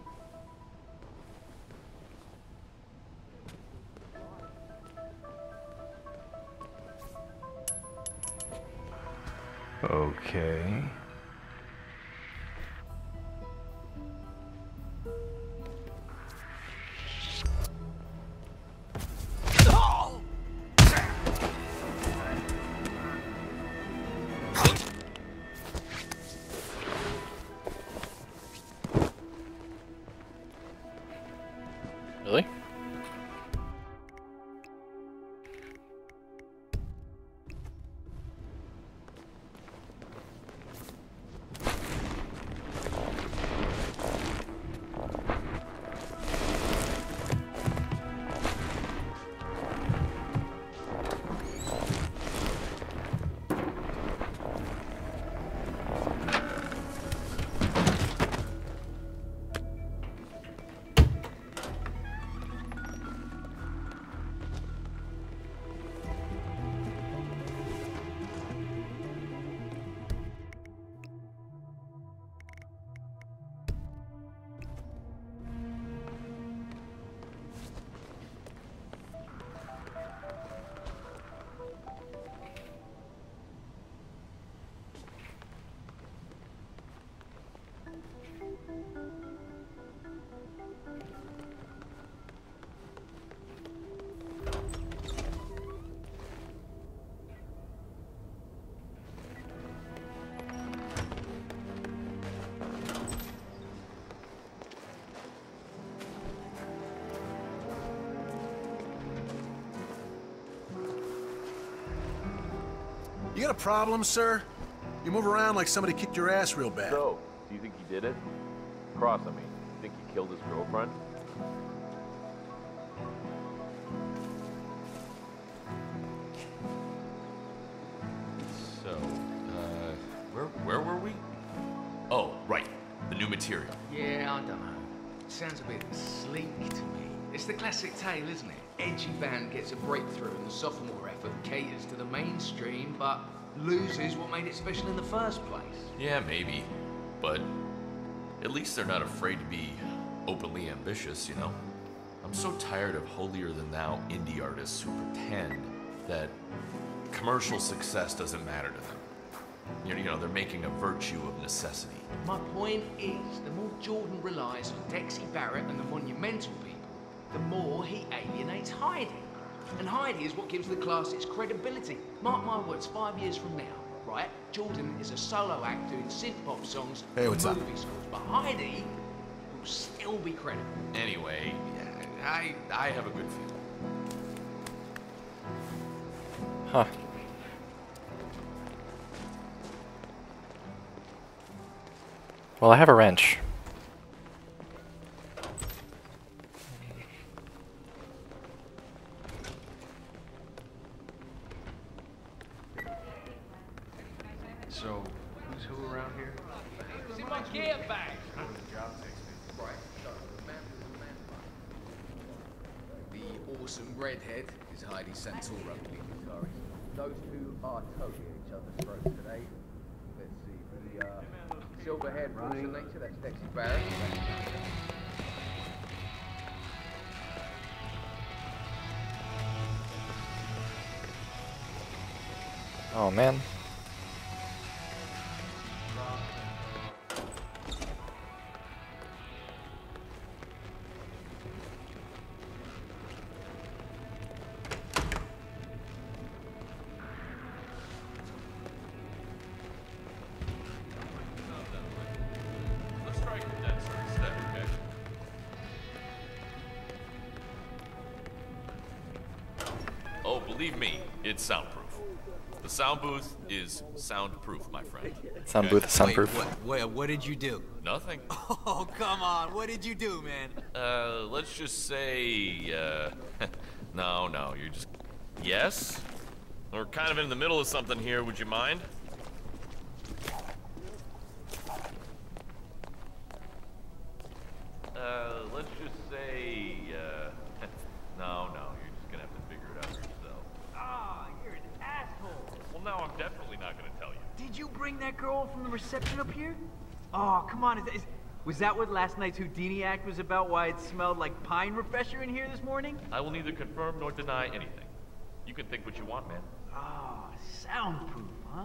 Okay. Really? You got a problem, sir? You move around like somebody kicked your ass real bad. So, do you think he did it? Cross, I mean. Think he killed his girlfriend? So, where were we? Oh, right. The new material. Yeah, I don't know. Sounds a bit sleek to me. It's the classic tale, isn't it? Edgy band gets a breakthrough and the sophomore effort caters to the mainstream, but loses what made it special in the first place. Yeah, maybe. But at least they're not afraid to be openly ambitious, you know? I'm so tired of holier-than-thou indie artists who pretend that commercial success doesn't matter to them. You know, they're making a virtue of necessity. My point is, the more Jordan relies on Dexy Barrett and the monumental people, the more he alienates Heidi. And Heidi is what gives the class its credibility. Mark my words, 5 years from now, right? Jordan is a solo act doing synth-pop songs Hey, what's for up? movie scores, but Heidi will still be credible. Anyway, I have a good feeling. Huh. Well, I have a wrench. So, who's who around here? See my gear bag. Right, so the awesome redhead is Heidi Santorum, lead guitarist. Those two are totally at each other's throats today. Let's see, the silver-haired force of nature, that's Dexy Barrett. Oh man. Let's try condenser instead, okay? Oh, believe me, it's soundproof. The sound booth is soundproof, my friend. Sound booth is soundproof. What did you do? Nothing. Oh, come on. What did you do, man? Let's just say, no, you're just, yes? We're kind of in the middle of something here, would you mind? Let's just say, no, you're just gonna have to figure it out yourself. Ah, you're an asshole. Well, now I'm definitely not gonna tell you. Did you bring that girl from the reception up here? Oh, come on. Was that what last night's Houdini act was about? Why it smelled like pine refresher in here this morning? I will neither confirm nor deny anything. You can think what you want, man. Ah, soundproof, huh?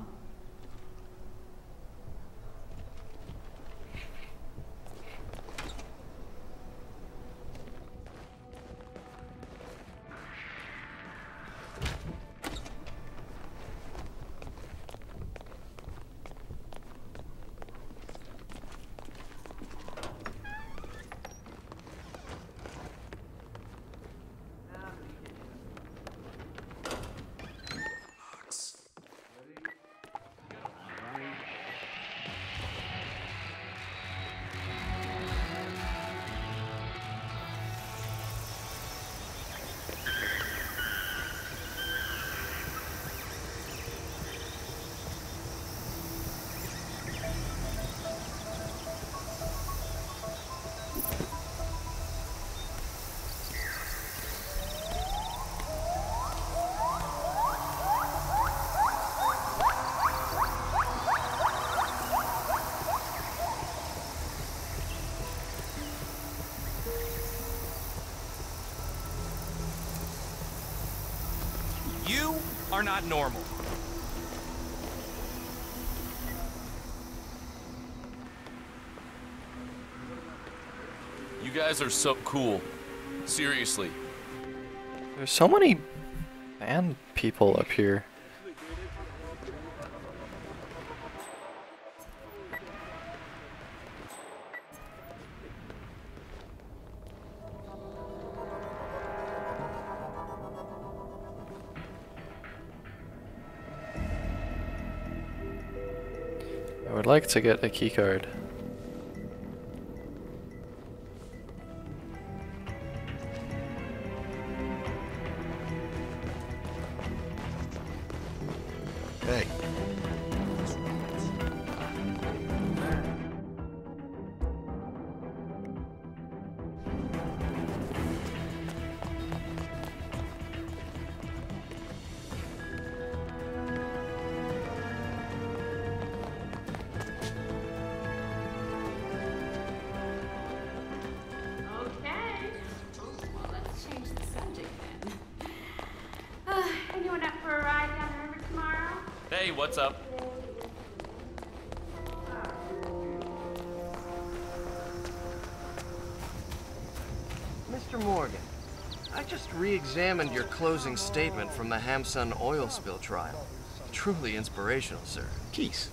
You are not normal. You guys are so cool. Seriously. There's so many band people up here. I would like to get a keycard. Hey. Okay. Well, let's change the subject then. Anyone up for a ride down the river tomorrow? Hey, what's up? Mr. Morgan, I just re-examined your closing statement from the Hamsun oil spill trial. Truly inspirational, sir. Keys.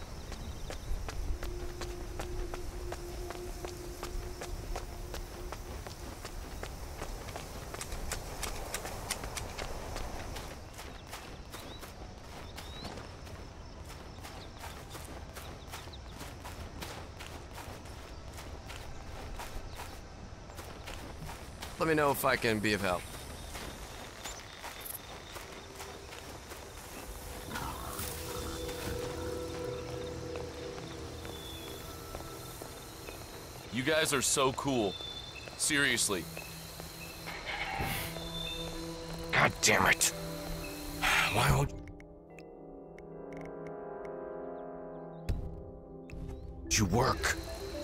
Let me know if I can be of help. You guys are so cool. Seriously. God damn it. Why won't you work?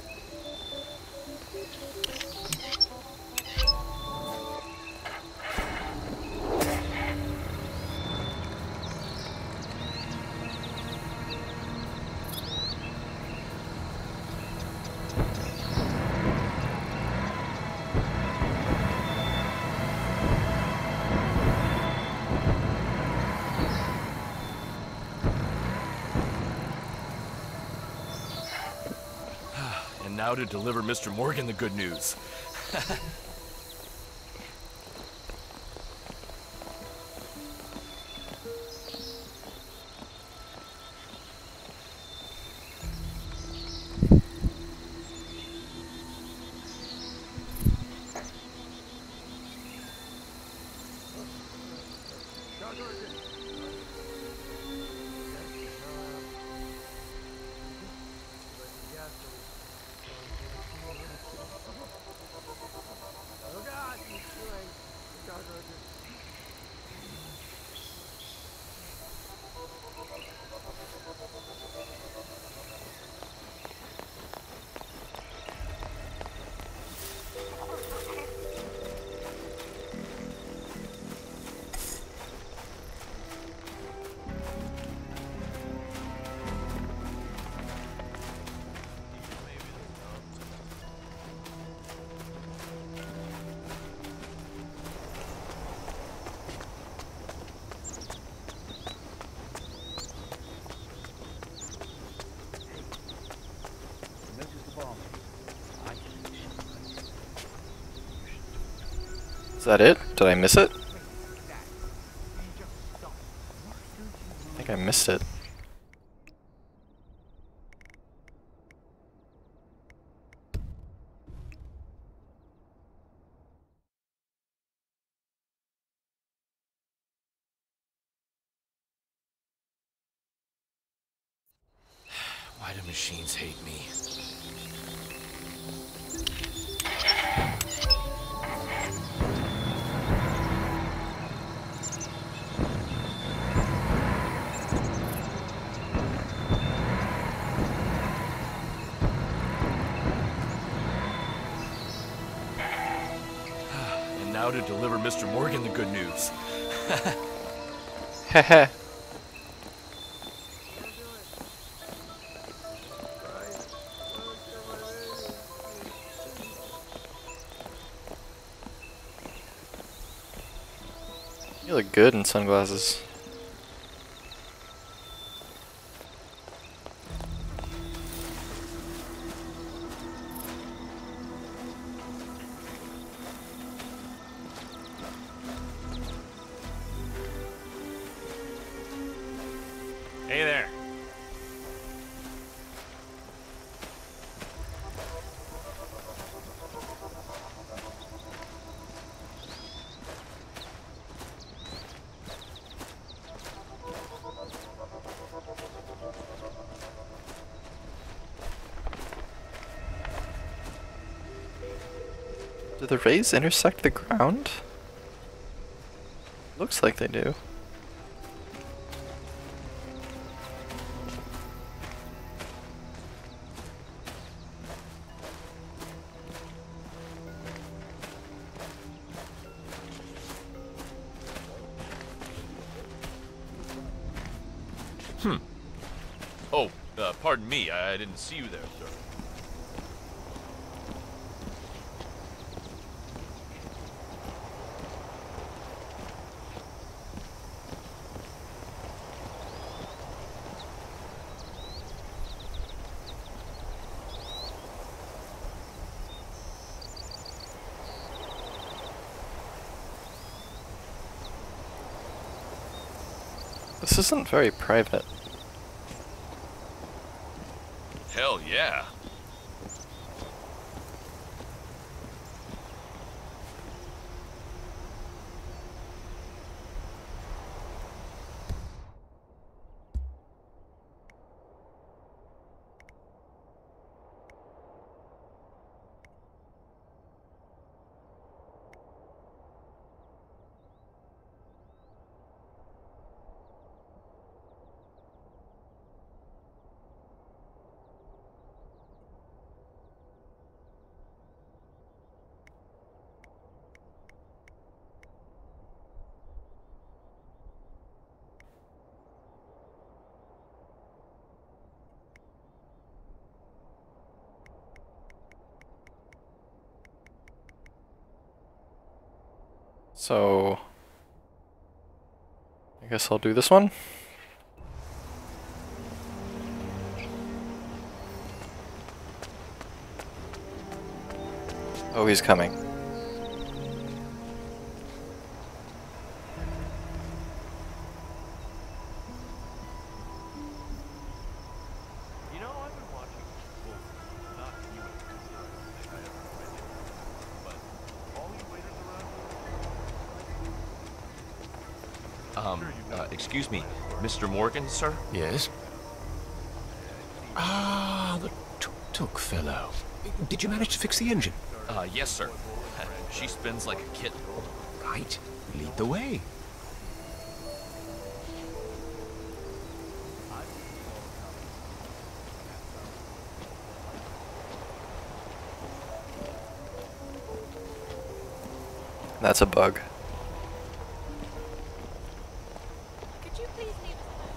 And now to deliver Mr. Morgan the good news. Is that it? Did I miss it? I think I missed it. Why do machines hate me? And now to deliver Mr. Morgan the good news. Heh. You look good in sunglasses. Hey there. Do the rays intersect the ground? Looks like they do. Oh, pardon me, I didn't see you there, sir. This isn't very private. Hell yeah. So, I guess I'll do this one. Oh, he's coming. You know, I've been watching, well, not you in particular, I have no idea, but all you waiters around. Excuse me, Mr. Morgan, sir? Yes? Ah, the tuk-tuk fellow. Did you manage to fix the engine? Yes, sir. She spins like a kitten. Right. Lead the way. That's a bug. Could you please leave us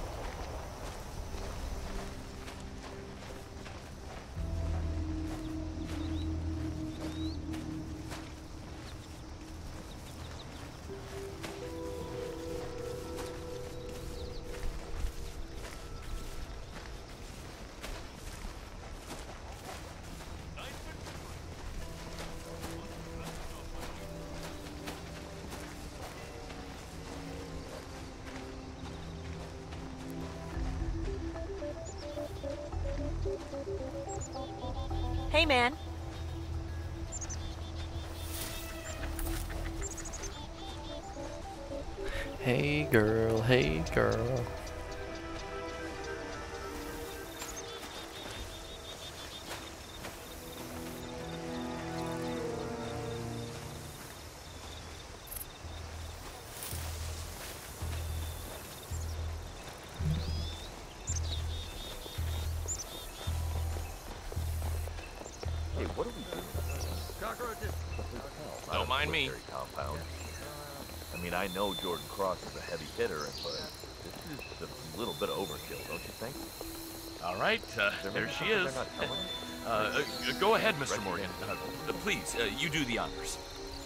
Hey, man. Hey girl, hey girl. Hey, what are we doing? Don't mind me. Compound. I mean, I know Jordan Cross is a heavy hitter, but this is a little bit of overkill, don't you think? All right, there she is. Go ahead, Mr. Morgan. Please, you do the honors.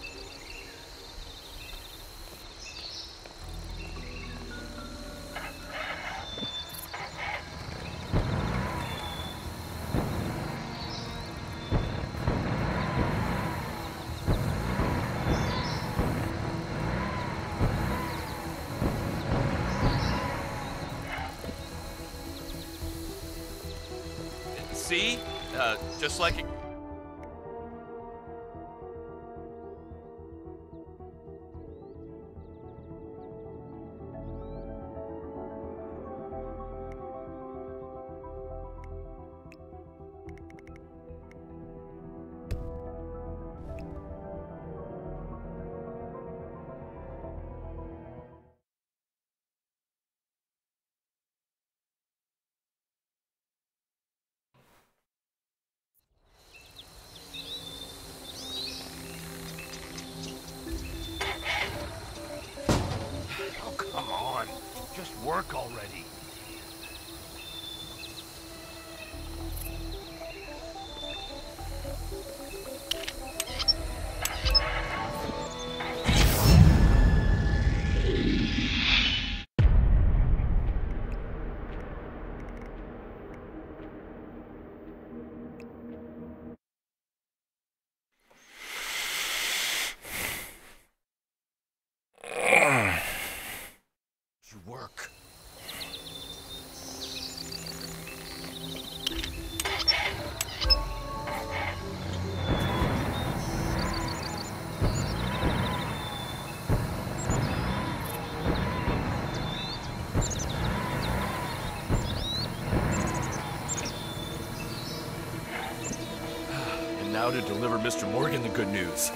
See? Just like it. now to deliver Mr. Morgan the good news.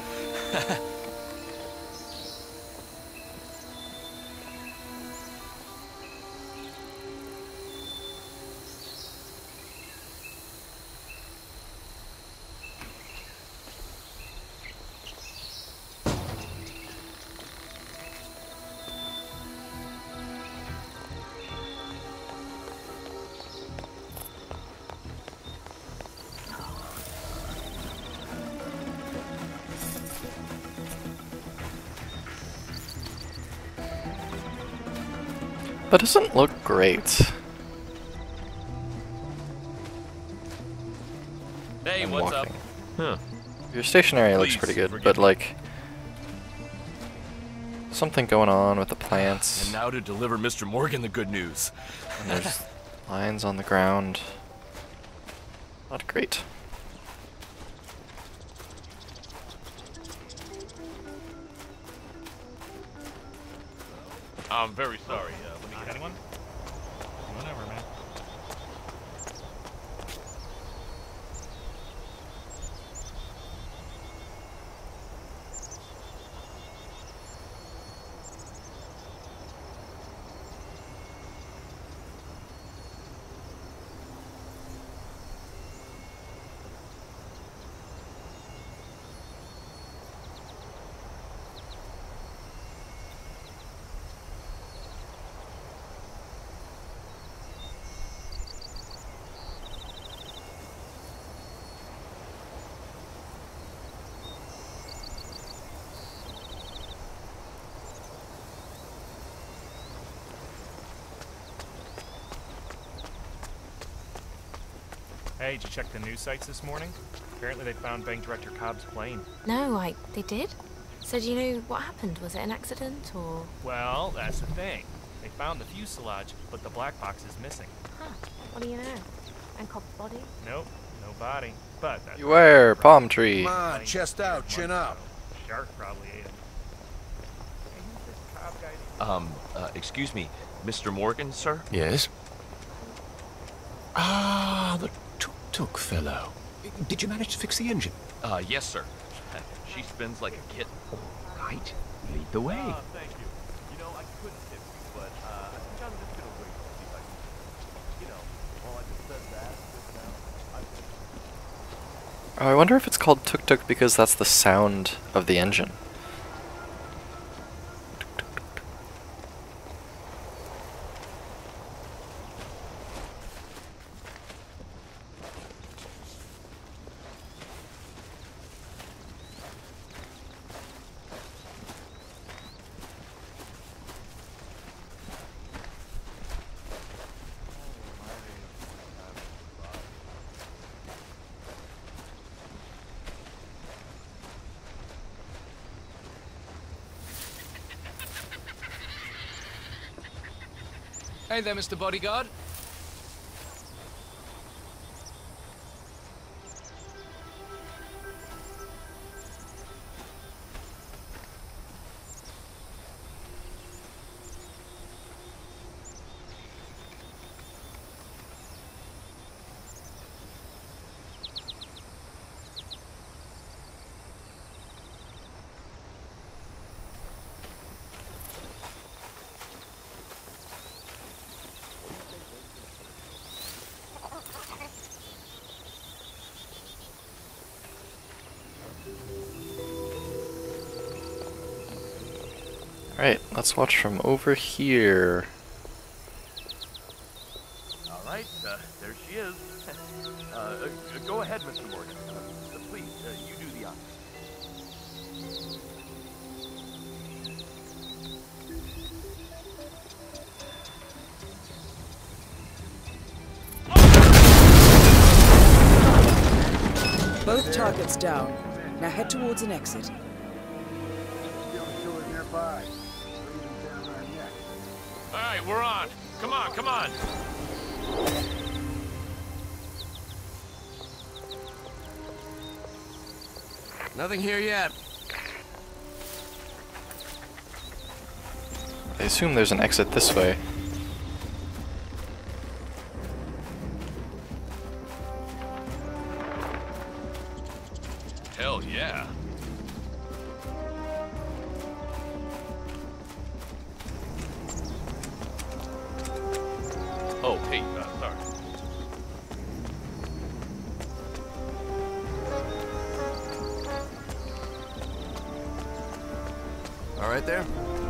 That doesn't look great. Hey, I'm what's walking. up? Huh. Your stationary looks Please, pretty good, forgive but me. like something going on with the plants. And now to deliver Mr. Morgan the good news. And there's lines on the ground. Not great. I'm very sorry. Let me get Anyone? Whatever, man. Hey, did you check the news sites this morning? Apparently they found Bank Director Cobb's plane. No, they did? So do you know what happened? Was it an accident or...? Well, that's the thing. They found the fuselage, but the black box is missing. Huh, what do you know? And Cobb's body? Nope, no body. But that's... Beware, palm tree. Come on, chest out, chin up. Shark probably ate him. Hey, who's this Cobb guy? Excuse me, Mr. Morgan, sir? Yes? Ah, the tuk-tuk fellow. Did you manage to fix the engine? Yes, sir. She spins like a kitten. Right. Lead the way. Thank you. You know, I couldn't tip you, but I think I'm just gonna wait to see if I can. You know, while I just said that just now, Oh, I wonder if it's called tuk-tuk because that's the sound of the engine. Hey there, Mr. Bodyguard. Alright, let's watch from over here. all right, there she is. Go ahead, Mr. Morgan. Please, you do the honors. Both targets down. Now head towards an exit. All right, we're on. Come on, come on. Nothing here yet. I assume there's an exit this way. Hell yeah. Oh, hey, sorry. All right there?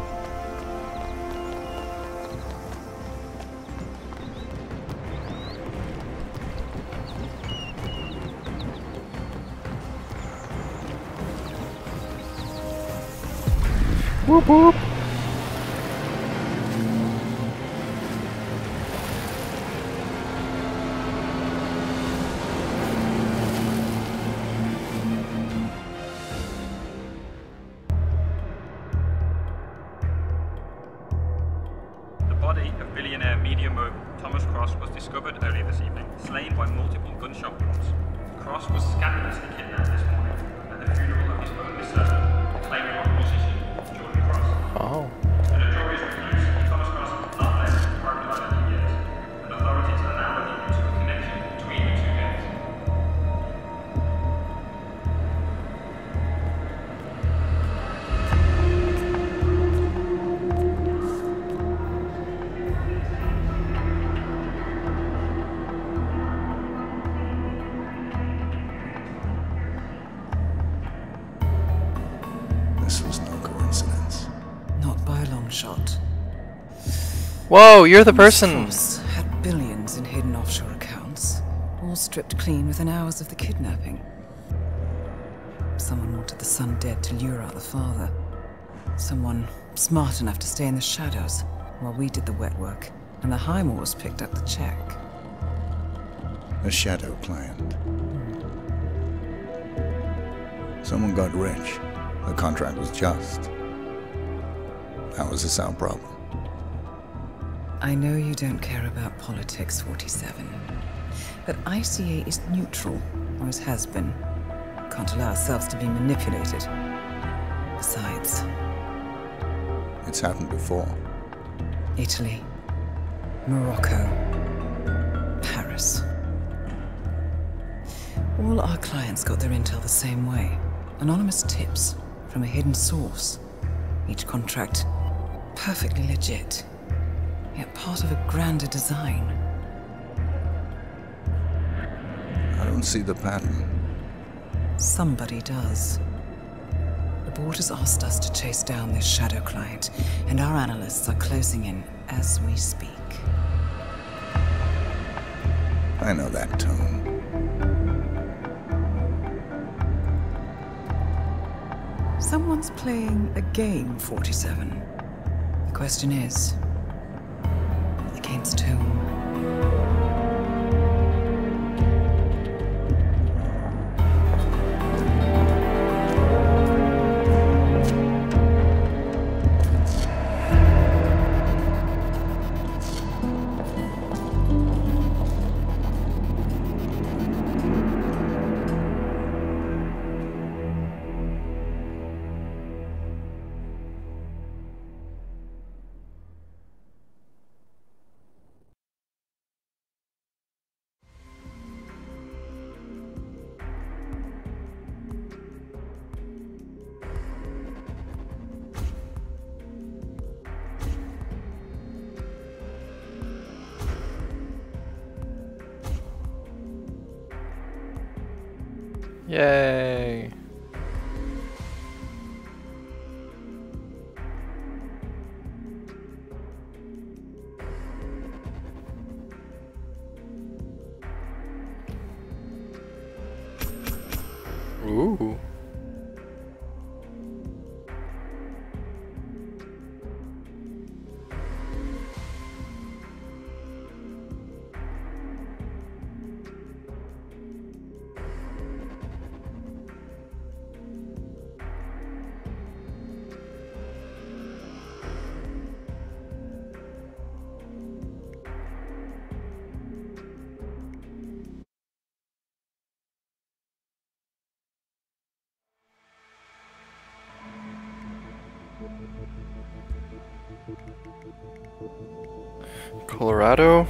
Whoop whoop. The body of billionaire media mogul Thomas Cross was discovered earlier this evening, slain by multiple gunshot wounds. Cross was scandalously kidnapped this morning at the funeral of his only son, claimant musician Jordan Cross. Oh. The notorious recluse Thomas Cross has not left the Department of Island in years, and authorities are now looking into a connection between the two gangs. This was no coincidence. Not by a long shot. Whoa, you're the person. Cross had billions in hidden offshore accounts, all stripped clean within hours of the kidnapping. Someone wanted the son dead to lure out the father. Someone smart enough to stay in the shadows while we did the wet work, and the Highmores picked up the check. A shadow client. Someone got rich. The contract was just. That was a sound problem. I know you don't care about politics, 47. But ICA is neutral, always has been. Can't allow ourselves to be manipulated. Besides... It's happened before. Italy, Morocco, Paris. All our clients got their intel the same way. Anonymous tips from a hidden source. Each contract perfectly legit, yet part of a grander design. I don't see the pattern. Somebody does. The board has asked us to chase down this shadow client, and our analysts are closing in as we speak. I know that tone. Someone's playing a game, 47. The question is, against whom? Yay. Ooh. Colorado,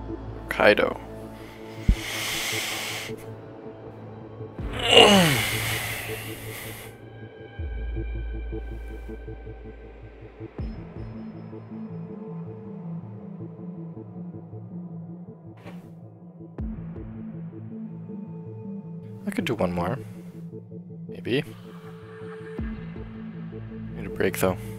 Kaido. I could do one more. Maybe. Need a break though.